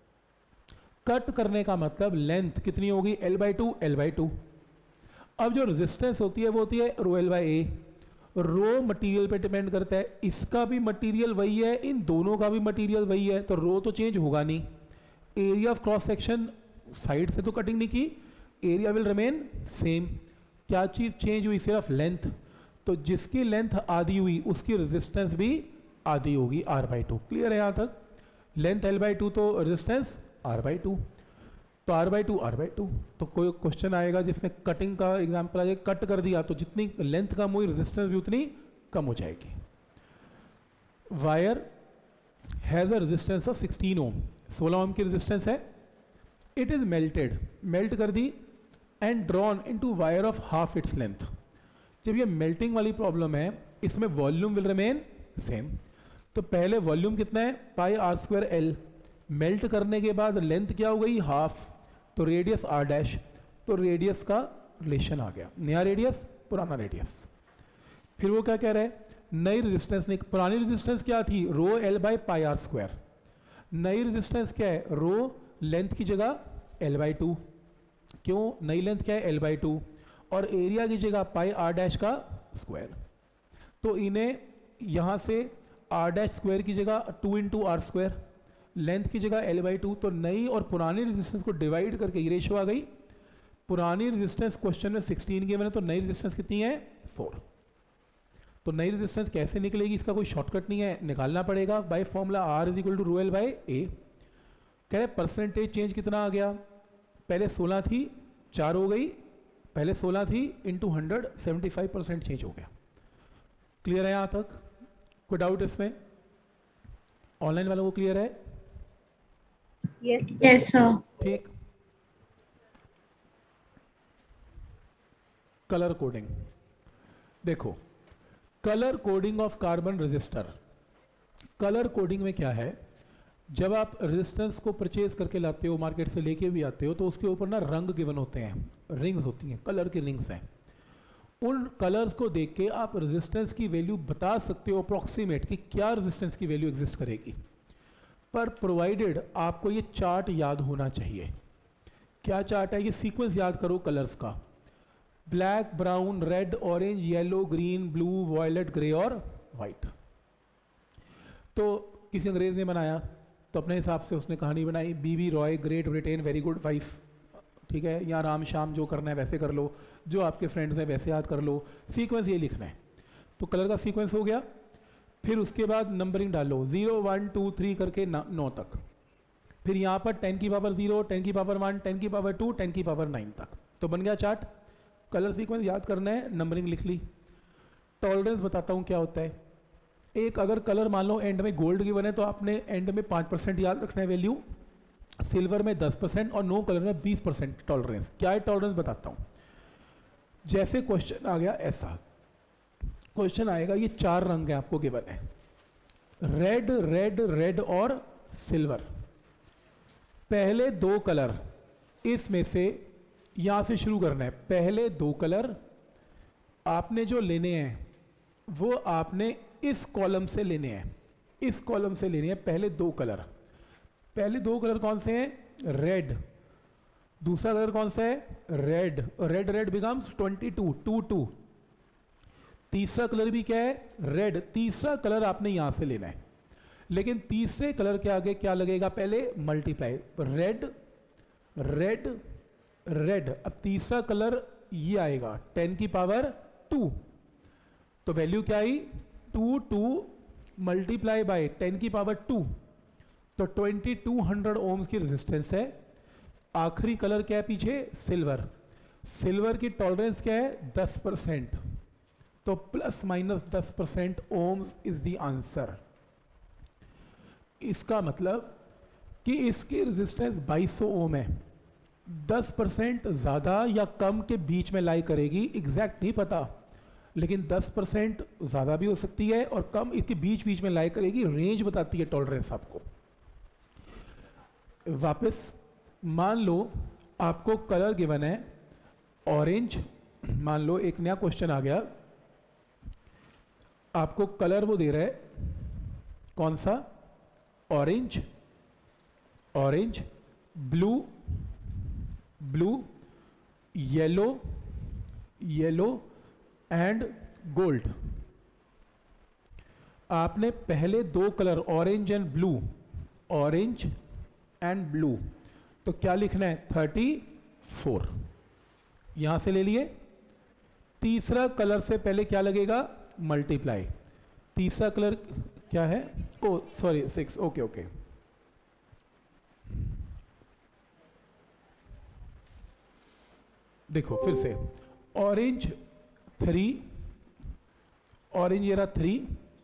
कट करने का मतलब लेंथ कितनी होगी? L by 2, L by 2। अब जो रेजिस्टेंस होती है वो होती है rho L by A। Rho material पे डिपेंड करता है, इसका भी मटेरियल वही है, इन दोनों का भी मटेरियल वही है, तो रो तो चेंज होगा नहीं। Area of cross section, side से तो कटिंग नहीं की, एरिया विल रिमेन सेम। क्या चीज़ चेंज हुई? सिर्फ लेंथ। तो जिसकी लेंथ आधी हुई उसकी रेजिस्टेंस भी आधी होगी, R बाई 2। क्लियर है यहाँ तक? लेंथ L बाई 2 तो रेजिस्टेंस R बाई 2। तो R/2 तो कोई क्वेश्चन आएगा जिसमें कटिंग का एग्जाम्पल आ जाएगा, कट कर दिया तो जितनी लेंथ कम हुई रेजिस्टेंस भी उतनी कम हो जाएगी। Wire has a resistance of 16 ohm, 16 ohm की रेजिस्टेंस है। इट इज़ मेल्ट कर दी and drawn into wire of half its length. जब ये मेल्टिंग वाली प्रॉब्लम है इसमें वॉल्यूम विल रिमेन सेम। तो पहले वॉल्यूम कितना है πr²L, मेल्ट करने के बाद लेंथ क्या हो गई हाफ, तो रेडियस r', तो रेडियस का रिलेशन आ गया, नया रेडियस पुराना रेडियस। फिर वो क्या कह रहा है, नई रेजिस्टेंस नहीं, पुरानी रेजिस्टेंस क्या थी ρL/πr², नई रेजिस्टेंस क्या है रो लेंथ की जगह L/2, क्यों नई लेंथ क्या है L/2 और एरिया की जगह πr' का स्क्वायर। तो इन्हें यहाँ से r' की जगह 2 × r², लेंथ की जगह L/2, तो नई और पुरानी रेजिस्टेंस को डिवाइड करके ये रेशियो आ गई। पुरानी रेजिस्टेंस क्वेश्चन में 16 गिवन है, तो नई रेजिस्टेंस कितनी है 4। तो नई रेजिस्टेंस कैसे निकलेगी, इसका कोई शॉर्टकट नहीं है, निकालना पड़ेगा बाय फॉर्मूला R = ρL/A। कह रहे परसेंटेज चेंज कितना आ गया, पहले 16 थी 4 हो गई, पहले 16 थी इंटू 100 75% चेंज हो गया। क्लियर है यहाँ तक, कोई डाउट इसमें? ऑनलाइन वालों को क्लियर है? Yes sir. ठीक। कलर कोडिंग देखो, colour coding of carbon resistor. Colour coding में क्या है, जब आप रेजिस्टेंस को परचेज करके लाते हो, मार्केट से लेके भी आते हो, तो उसके ऊपर ना रंग गिवन होते हैं, रिंग्स होती हैं, कलर की रिंग्स हैं। उन कलर्स को देख के आप रेजिस्टेंस की वैल्यू बता सकते हो अप्रॉक्सीमेट कि क्या रेजिस्टेंस की वैल्यू एग्जिस्ट करेगी, पर प्रोवाइडेड आपको ये चार्ट याद होना चाहिए। क्या चार्ट है, ये सीक्वेंस याद करो कलर्स का, black, brown, red, orange, yellow, green, blue, violet, grey और वाइट। तो किसी अंग्रेज ने बनाया तो अपने हिसाब से उसने कहानी बनाई, B.B. Roy, Great Britain, very good wife, ठीक है, या राम श्याम जो करना है वैसे कर लो, जो आपके फ्रेंड्स हैं वैसे याद कर लो, सीक्वेंस ये लिखना है। तो कलर का सीक्वेंस हो गया, फिर उसके बाद नंबरिंग डालो 0 1 2 3 करके 9 तक, फिर यहाँ पर 10 की पावर 0, 10 की पावर 1, 10 की पावर 2, 10 की पावर 9 तक। तो बन गया चार्ट। कलर सीक्वेंस याद करना है, नंबरिंग लिख ली। टॉलरेंस बताता हूँ क्या होता है। एक अगर कलर मान लो एंड में गोल्ड की बने तो आपने एंड में 5% याद रखना है वैल्यू, सिल्वर में 10% और नो कलर में 20% टॉलरेंस। क्या है टॉलरेंस बताता हूँ। जैसे क्वेश्चन आ गया ऐसा, क्वेश्चन आएगा ये 4 रंग है आपको गिवन है, रेड रेड रेड और सिल्वर। पहले 2 कलर इसमें से यहाँ से शुरू करना है। पहले 2 कलर आपने जो लेने हैं वो आपने इस कॉलम से लेने हैं, इस कॉलम से लेने हैं पहले 2 कलर। पहले 2 कलर कौन से हैं, रेड। दूसरा कलर कौन सा है, रेड। Red red becomes 22 2 2। तीसरा कलर भी क्या है, रेड। तीसरा कलर आपने यहां से लेना है, लेकिन तीसरे कलर के आगे क्या लगेगा, पहले मल्टीप्लाई, रेड रेड रेड। अब तीसरा कलर ये आएगा 10 की पावर 2, तो वैल्यू क्या आई 2 2 मल्टीप्लाई बाय 10 की पावर 2, तो 2200 ओम्स की रेजिस्टेंस है। आखिरी कलर क्या है पीछे, सिल्वर। सिल्वर की टॉलरेंस क्या है 10%, तो ±10% ओम्स इज द आंसर। इसका मतलब कि इसकी रेजिस्टेंस 2200 ओम है। 10% ज़्यादा या कम के बीच में लाई करेगी, एग्जैक्ट नहीं पता, लेकिन 10% ज़्यादा भी हो सकती है और कम, इसके बीच बीच में लाई करेगी, रेंज बताती है टॉलरेंस आपको। वापस मान लो आपको कलर गिवन है ऑरेंज, मान लो एक नया क्वेश्चन आ गया, आपको कलर वो दे रहा है कौन सा, orange orange, blue blue, yellow yellow and gold. आपने पहले 2 colour orange and blue, orange and blue, तो क्या लिखना है 34, यहां से ले लिए। तीसरा कलर से पहले क्या लगेगा, मल्टीप्लाई। तीसरा कलर क्या है, ओ सॉरी 6, ओके ओके। देखो फिर से, ऑरेंज 3, ऑरेंज ये रहा 3,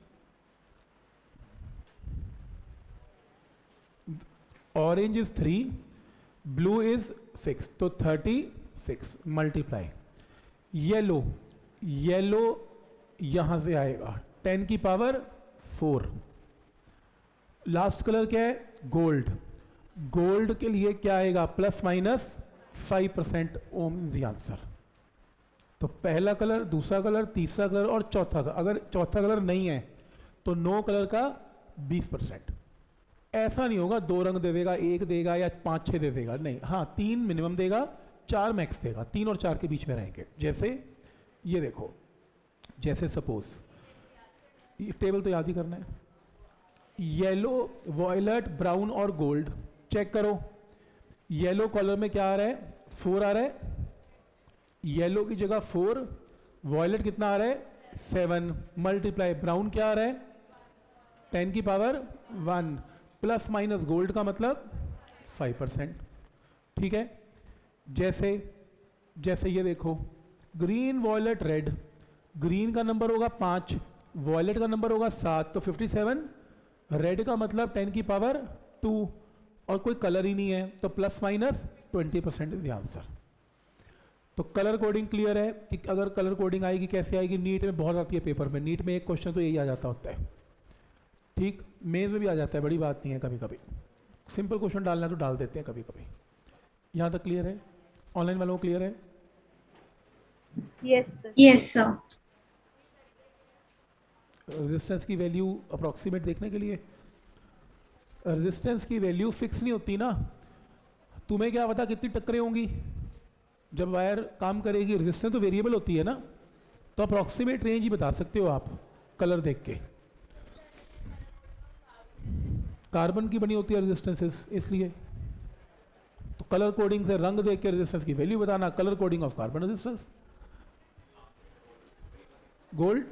ऑरेंज इज 3, ब्लू इज 6, तो 36 मल्टीप्लाई, येलो, येलो यहां से आएगा 10 की पावर 4, लास्ट कलर क्या है, गोल्ड, गोल्ड के लिए क्या आएगा, plus minus 5% ohm is the answer. तो पहला कलर, दूसरा कलर, तीसरा कलर और चौथा कलर, अगर चौथा कलर नहीं है तो नो कलर का 20%। ऐसा नहीं होगा 2 रंग दे देगा, 1 देगा या 5-6 दे देगा, नहीं, हाँ 3 मिनिमम देगा, 4 मैक्स देगा, 3 और 4 के बीच में रहेंगे। जैसे ये देखो, जैसे सपोज ये टेबल तो याद ही करना है, येलो, वॉयलेट, ब्राउन और गोल्ड, चेक करो, येलो कलर में क्या आ रहा है, 4 आ रहा है, येलो की जगह 4, वॉयलेट कितना आ रहा है 7, मल्टीप्लाई ब्राउन क्या आ रहा है 10 की पावर 1, प्लस माइनस गोल्ड का मतलब 5%, ठीक है। जैसे जैसे ये देखो, ग्रीन, वॉयलेट, रेड, ग्रीन का नंबर होगा 5, वॉयलेट का नंबर होगा 7, तो 57, रेड का मतलब 10 की पावर 2, और कोई कलर ही नहीं है तो plus minus 20% is the answer. तो कलर कोडिंग क्लियर है कि अगर कलर कोडिंग आएगी कैसे आएगी, नीट में बहुत आती है, पेपर में, नीट में एक क्वेश्चन तो यही आ जाता होता है, ठीक, मेज में भी आ जाता है, बड़ी बात नहीं है, कभी कभी सिंपल क्वेश्चन डालना है तो डाल देते हैं कभी कभी। यहाँ तक क्लियर है, ऑनलाइन वालों को क्लियर है? Yes sir. रेजिस्टेंस की वैल्यू अप्रॉक्सीमेट देखने के लिए, रेजिस्टेंस की वैल्यू फिक्स नहीं होती ना, तुम्हें क्या पता कितनी टक्करें होंगी, जब वायर काम करेगी, रेजिस्टेंस तो वेरिएबल होती है ना, तो अप्रॉक्सीमेट रेंज ही बता सकते हो आप कलर देख के। कार्बन की बनी होती है रेजिस्टेंसेस, इसलिए तो कलर कोडिंग से रंग देख के रेजिस्टेंस की वैल्यू बताना, colour coding of carbon resistance. Gold,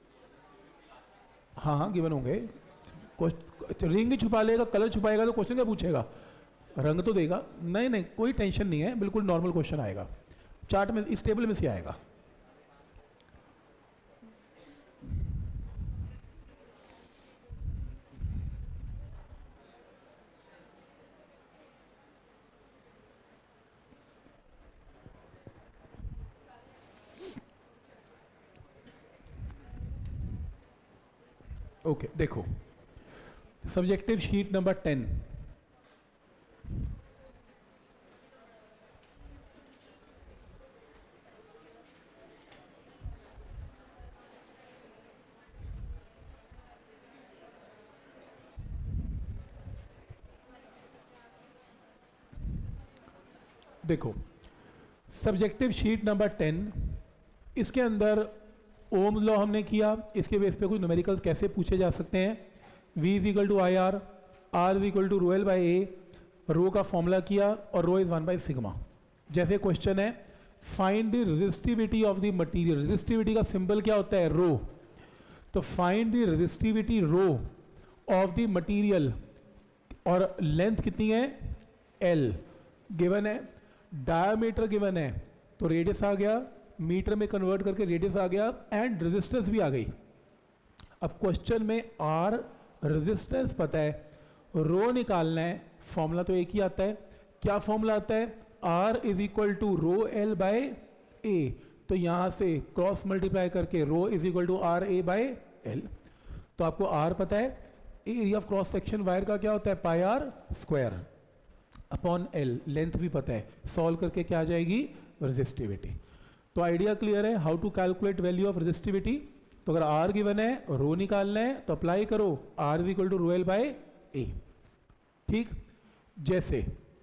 हाँ गिवन होंगे, रिंग छुपा लेगा, कलर छुपाएगा तो क्वेश्चन क्या पूछेगा, रंग तो देगा, नहीं नहीं कोई टेंशन नहीं है, बिल्कुल नॉर्मल क्वेश्चन आएगा, चार्ट में इस टेबल में से आएगा। ओके देखो, सब्जेक्टिव शीट नंबर 10, देखो सब्जेक्टिव शीट नंबर 10, इसके अंदर ओम लॉ हमने किया, इसके बेस पे कुछ न्यूमेरिकल्स कैसे पूछे जा सकते हैं, V is equal to I R, R is equal to rho L by A, rho का फॉर्मूला किया और रो इज 1 बाई सिग्मा। जैसे क्वेश्चन है find the resistivity of the material, resistivity का सिंबल क्या होता है रो, तो find the resistivity rho of the material, और लेंथ कितनी है L गिवन है, डायमीटर गिवन है, तो रेडियस आ गया, मीटर में कन्वर्ट करके रेडियस आ गया, एंड रेजिस्टेंस भी आ गई। अब क्वेश्चन में R रेजिस्टेंस पता है, रो निकालना है, फॉर्मूला तो एक ही आता है, क्या फॉर्मूला आता है, R is equal to rho L by A, तो यहां से क्रॉस मल्टीप्लाई करके rho is equal to R A by L, तो आपको R पता है, area of cross section wire का क्या होता है pi R square upon L, length भी पता है, सॉल्व करके क्या आ जाएगी रेजिस्टिविटी। तो आइडिया क्लियर है how to calculate value of resistivity. तो अगर R गिवन है, रो निकालना है, तो अप्लाई करो R is equal to rho L by A, ठीक। जैसे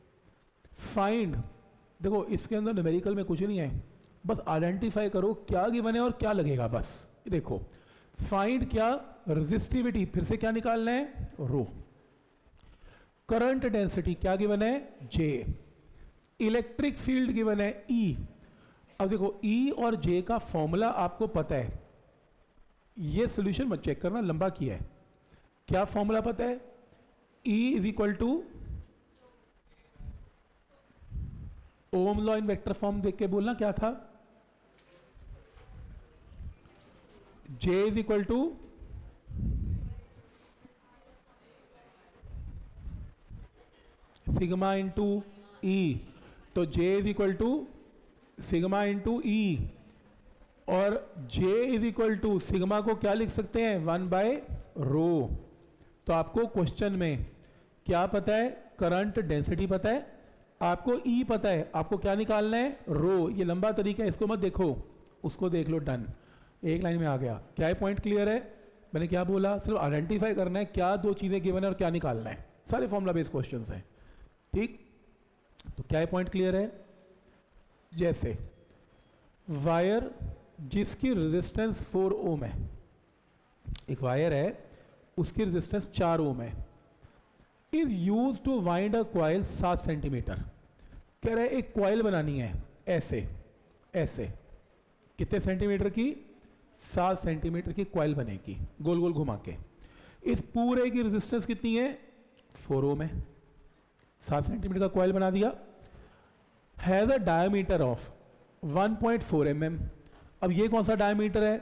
फाइंड, देखो इसके अंदर न्यूमेरिकल में कुछ नहीं है, बस आइडेंटिफाई करो क्या गिवन है और क्या लगेगा, बस देखो फाइंड क्या रेजिस्टिविटी, फिर से क्या निकालना है रो, करंट डेंसिटी क्या गिवन है J, इलेक्ट्रिक फील्ड गिवन है E। अब देखो E और J का फॉर्मूला आपको पता है, ये सॉल्यूशन मत चेक करना, लंबा किया है, क्या फॉर्मूला पता है, E is equal to Ohm law in vector form देख के बोलना क्या था, J is equal to sigma into E, तो J is equal to sigma into E, और J is equal to sigma को क्या लिख सकते हैं 1 बाय रो। तो आपको क्वेश्चन में क्या पता है, करंट डेंसिटी पता है, आपको E पता है, आपको क्या निकालना है रो। ये लंबा तरीका है, इसको मत देखो, उसको देख लो, डन, एक लाइन में आ गया। क्या है पॉइंट क्लियर है, मैंने क्या बोला, सिर्फ आइडेंटिफाई करना है क्या दो चीज़ें गिवन है और क्या निकालना है, सारे फॉर्मूला बेस्ड क्वेश्चंस हैं, ठीक। तो क्या है पॉइंट क्लियर है, जैसे वायर जिसकी रेजिस्टेंस 4 ओम है, एक वायर है उसकी रेजिस्टेंस 4 ओम है, is use to wind a coil 7 centimetre. कह रहे एक क्वाइल बनानी है ऐसे ऐसे, कितने सेंटीमीटर की, 7 सेंटीमीटर की क्वाइल बनेगी गोल गोल घुमा के। इस पूरे की रेजिस्टेंस कितनी है 4 ओम है, 7 सेंटीमीटर का क्वाइल बना दिया, has a diameter of 1.4 mm। अब ये कौन सा डायमीटर है,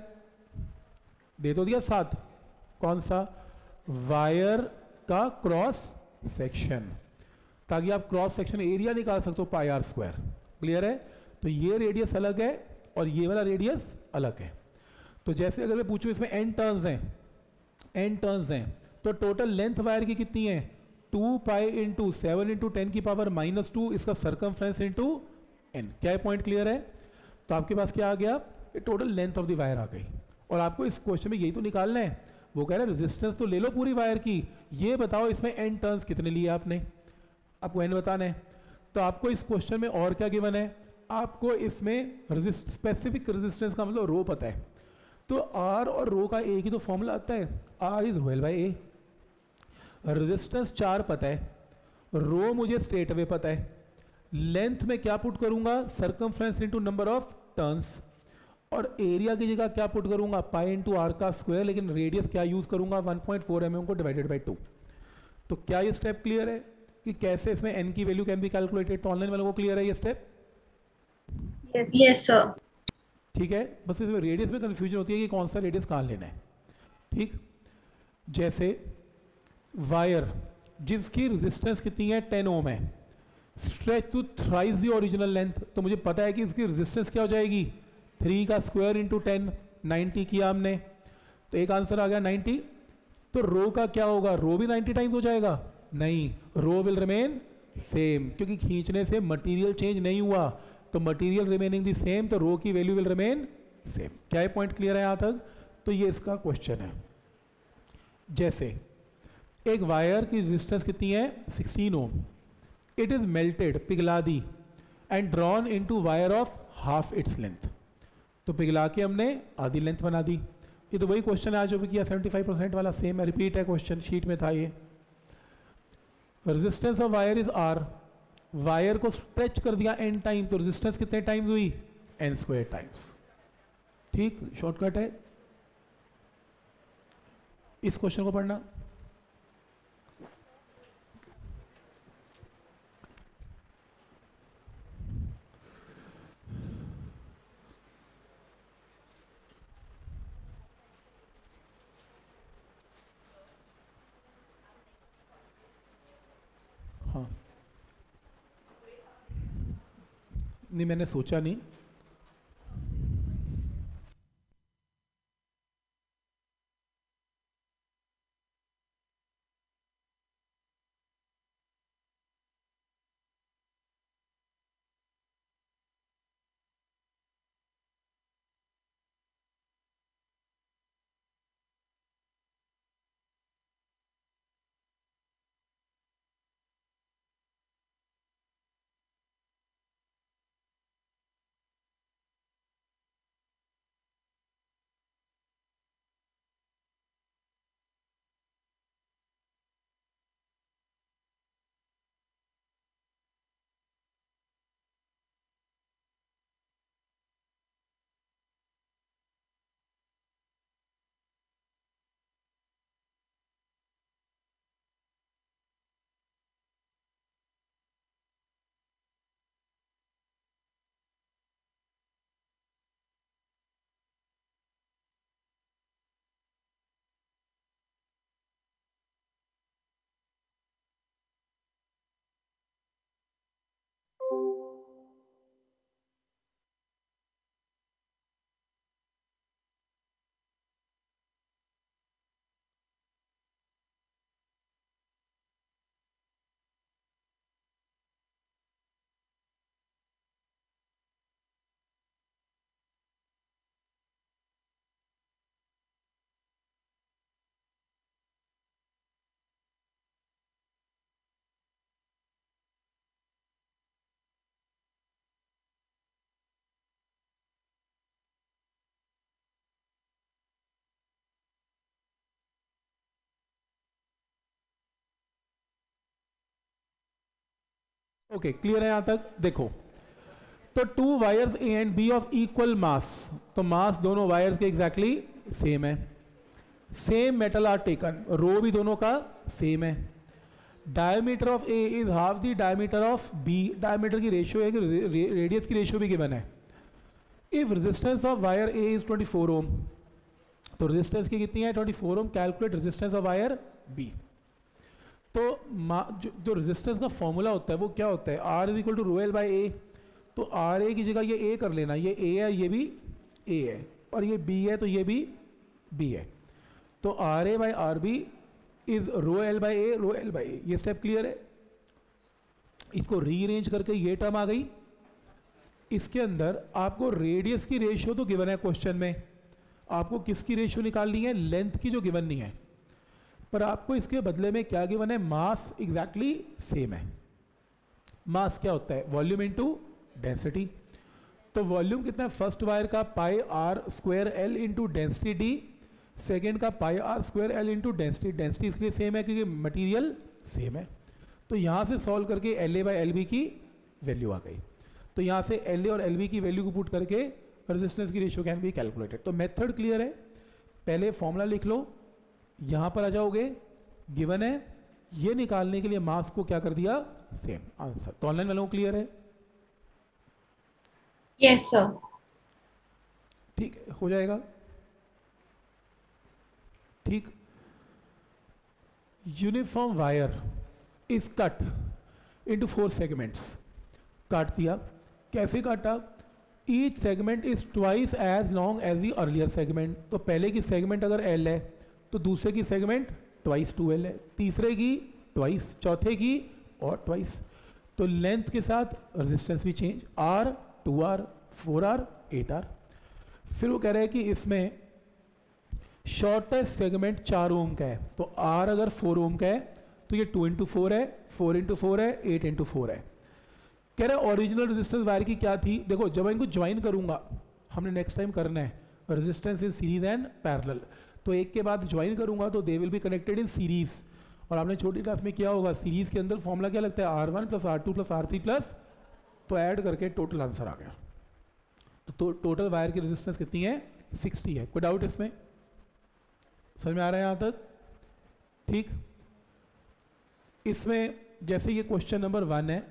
दे तो दिया 7, कौन सा, वायर का क्रॉस सेक्शन, ताकि आप क्रॉस सेक्शन एरिया निकाल सकते हो पाई आर स्क्वायर, क्लियर है। तो ये रेडियस अलग है और ये वाला रेडियस अलग है। तो जैसे अगर मैं पूछूं इसमें n टर्न्स हैं, n टर्न्स हैं, तो टोटल लेंथ वायर की कितनी है 2 पाई इंटू 7 इंटू 10 की पावर -2, इसका सर्कमफ्रेंस इंटू n। क्या है पॉइंट क्लियर है। तो आपके पास क्या आ गया, total length of the wire आ गई। और आपको इस क्वेश्चन में यही तो निकालना है, वो कह रहा है रेजिस्टेंस तो ले लो पूरी वायर की, ये बताओ इसमें n टर्न्स कितने लिए आपने, आपको n बताना है। तो आपको इस क्वेश्चन में और क्या गिवन है, आपको इसमें स्पेसिफिक रेजिस्टेंस का मतलब रो पता है, तो R और रो का एक ही तो फॉर्मूला आता है, R is rho L by A. Resistance 4 पता है, रो मुझे स्ट्रेट अवे पता है, लेंथ में क्या पुट करूंगा circumference into number of turns, और एरिया की जगह क्या पुट करूंगा पाई इंटू आर का स्क्वायर, लेकिन रेडियस क्या यूज करूंगा 1.4 mm को डिवाइडेड बाई 2। तो क्या ये स्टेप क्लियर है कि कैसे इसमें n की वैल्यू कैन बी कैलकुलेटेड, तो ऑनलाइन वालों को क्लियर है ये स्टेप, Yes, sir. ठीक है। बस इसमें रेडियस में कंफ्यूजन होती है कि कौन सा रेडियस कहाँ लेना है, ठीक। जैसे वायर जिसकी रेजिस्टेंस कितनी है 10 ओम है, stretch to thrice the original length, तो मुझे पता है कि इसकी रेजिस्टेंस क्या हो जाएगी 3 का स्क्वायर इंटू 10, 90 किया हमने, तो एक आंसर आ गया 90। तो रो का क्या होगा, रो भी 90 टाइम्स हो जाएगा, नहीं, रो विल रिमेन सेम, क्योंकि खींचने से मटेरियल चेंज नहीं हुआ, तो मटेरियल रिमेनिंग दी सेम, तो रो की वैल्यू विल रिमेन सेम। क्या है पॉइंट क्लियर है यहाँ तक। तो ये इसका क्वेश्चन है। जैसे एक वायर की रेजिस्टेंस कितनी है 16 ओम, इट इज मेल्टेड, पिघला दी, and drawn into wire of half its length, तो पिघला के हमने आधी लेंथ बना दी। ये तो वही क्वेश्चन है आज जो भी किया 75% वाला, सेम है, रिपीट है, क्वेश्चन शीट में था ये। Resistance of wire is R, wire को स्ट्रेच कर दिया n टाइम, तो रेजिस्टेंस कितने टाइम्स हुई n स्क्वायर टाइम्स, ठीक, शॉर्टकट है। इस क्वेश्चन को पढ़ना, हाँ नहीं मैंने सोचा नहीं, ओके क्लियर है यहां तक? देखो तो two wires A and B of equal mass, तो मास दोनों वायर्स के एग्जैक्टली सेम है, same metal are taken, rho भी दोनों का सेम है, diameter of A is half the diameter of B, diameter की रेशियो है कि रेडियस की रेशियो भी गिवन है। If resistance of wire A is 24 ohm, तो रेजिस्टेंस की कितनी है 24 ohm, calculate resistance of wire B. तो जो रेजिस्टेंस का फॉर्मूला होता है वो क्या होता है, R is equal to rho L by A, तो आर ए की जगह ये ए कर लेना, ये ए है ये भी ए है और ये बी है तो ये भी बी है, तो R A by R B is rho L by A, rho L by A. ये स्टेप क्लियर है? इसको रीअरेंज करके ये टर्म आ गई, इसके अंदर आपको रेडियस की रेशियो तो गिवन है क्वेश्चन में, आपको किसकी रेशियो निकालनी है, लेंथ की, जो गिवन नहीं है, पर आपको इसके बदले में क्या गिवन है, मास एग्जैक्टली सेम है। मास क्या होता है, वॉल्यूम इनटू डेंसिटी, तो वॉल्यूम कितना है, फर्स्ट वायर का pi R square L into density D, second का pi R square L into density, density इसलिए सेम है क्योंकि मटेरियल सेम है। तो यहाँ से सॉल्व करके L A by L B की वैल्यू आ गई, तो यहाँ से एल ए और एल बी की वैल्यू को पुट करके रेजिस्टेंस की रेशियो कैन बी कैलकुलेटेड। तो मेथड क्लियर है, पहले फॉर्मूला लिख लो, यहाँ पर आ जाओगे, गिवन है, ये निकालने के लिए मास को क्या कर दिया, सेम आंसर। तो ऑनलाइन वालों को क्लियर है? Yes sir. ठीक है, हो जाएगा ठीक। Uniform wire is cut into 4 segments, काट दिया, कैसे काटा, each segment is twice as long as the earlier segment, तो पहले की सेगमेंट अगर एल है तो दूसरे की सेगमेंट ट्वाइस 2L है, तीसरे की ट्वाइस, चौथे की और ट्वाइस, तो लेंथ के साथ रेजिस्टेंस भी change, R 2R 4R 8R। फिर वो कह रहे हैं कि इसमें शॉर्टेस्ट सेगमेंट 4 ओम का है, तो R अगर 4 ओम का है तो ये 2 इंटू 4 है, 4 इंटू 4 है, 8 इंटू 4 है। कह रहा है ओरिजिनल रेजिस्टेंस वायर की क्या थी, देखो जब इनको ज्वाइन करूंगा, हमने नेक्स्ट टाइम करना है resistance in series and parallel, तो एक के बाद ज्वाइन करूंगा तो they will be connected in series, और आपने छोटी क्लास में किया होगा, सीरीज के अंदर फॉर्मूला क्या लगता है, R1 plus R2 plus R3 plus, तो ऐड करके टोटल आंसर आ गया। तो टोटल वायर की रेजिस्टेंस कितनी है, 60 है। कोई डाउट इसमें? समझ में आ रहा है यहाँ तक? ठीक। इसमें जैसे ये क्वेश्चन नंबर 1 है,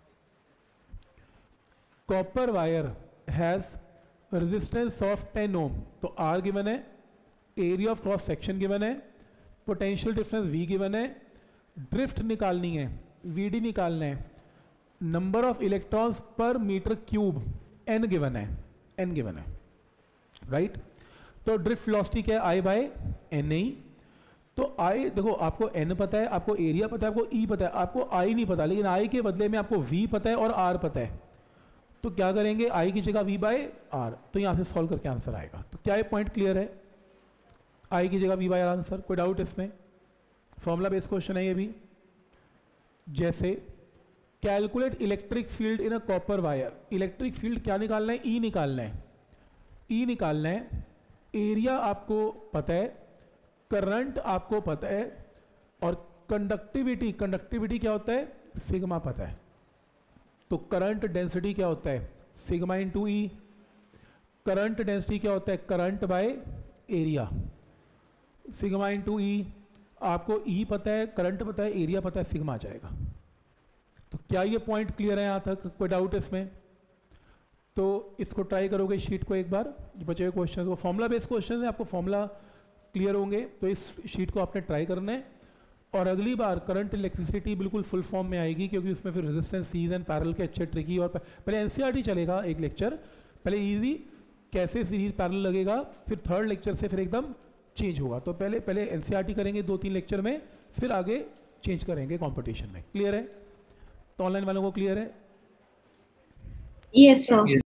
copper wire has resistance of 10 ohm, तो R गिवन है, area of cross section given है, पोटेंशियल डिफरेंस V गिवन है, ड्रिफ्ट निकालनी है, VD निकालना है, number of electrons per metre cube N given है, N गिवन है, राइट। तो ड्रिफ्ट वेलोसिटी क्या है, I बाय एन ए, तो I देखो आपको N पता है, आपको एरिया पता है, आपको E पता है, आपको I नहीं पता, लेकिन I के बदले में आपको V पता है और R पता है, तो क्या करेंगे, I की जगह V बाय R, तो यहाँ से सॉल्व करके आंसर आएगा। तो क्या ये पॉइंट क्लियर है, I की जगह V बाय R आंसर? कोई डाउट इसमें? फॉर्मूला बेस्ड क्वेश्चन है ये भी। जैसे calculate electric field in a copper wire, electric field क्या निकालना है, E निकालना है, E निकालना है, एरिया आपको पता है, करंट आपको पता है, और कंडक्टिविटी, कंडक्टिविटी क्या होता है, सिग्मा पता है, तो करंट डेंसिटी क्या होता है, sigma into E, current density क्या होता है, current by area, sigma into E, आपको ई पता है, करंट पता है, एरिया पता है, सिग्मा आ जाएगा। तो क्या ये पॉइंट क्लियर है यहाँ तक? कोई डाउट इसमें? तो इसको ट्राई करोगे शीट को एक बार, बचे हुए क्वेश्चन को, फॉर्मूला बेस्ड क्वेश्चन है, आपको फॉर्मूला क्लियर होंगे, तो इस शीट को आपने ट्राई करना है, और अगली बार करंट इलेक्ट्रिसिटी बिल्कुल फुल फॉर्म में आएगी, क्योंकि उसमें फिर रेजिस्टेंस सीरीज एंड पैरेलल के अच्छे ट्रिकी, और पहले एनसीईआरटी चलेगा एक लेक्चर, पहले इजी कैसे सीरीज पैरेलल लगेगा, फिर थर्ड लेक्चर से फिर एकदम चेंज होगा। तो पहले एनसीईआरटी करेंगे 2-3 लेक्चर में, फिर आगे चेंज करेंगे कंपटीशन में। क्लियर है? तो ऑनलाइन वालों को क्लियर है? Yes, sir.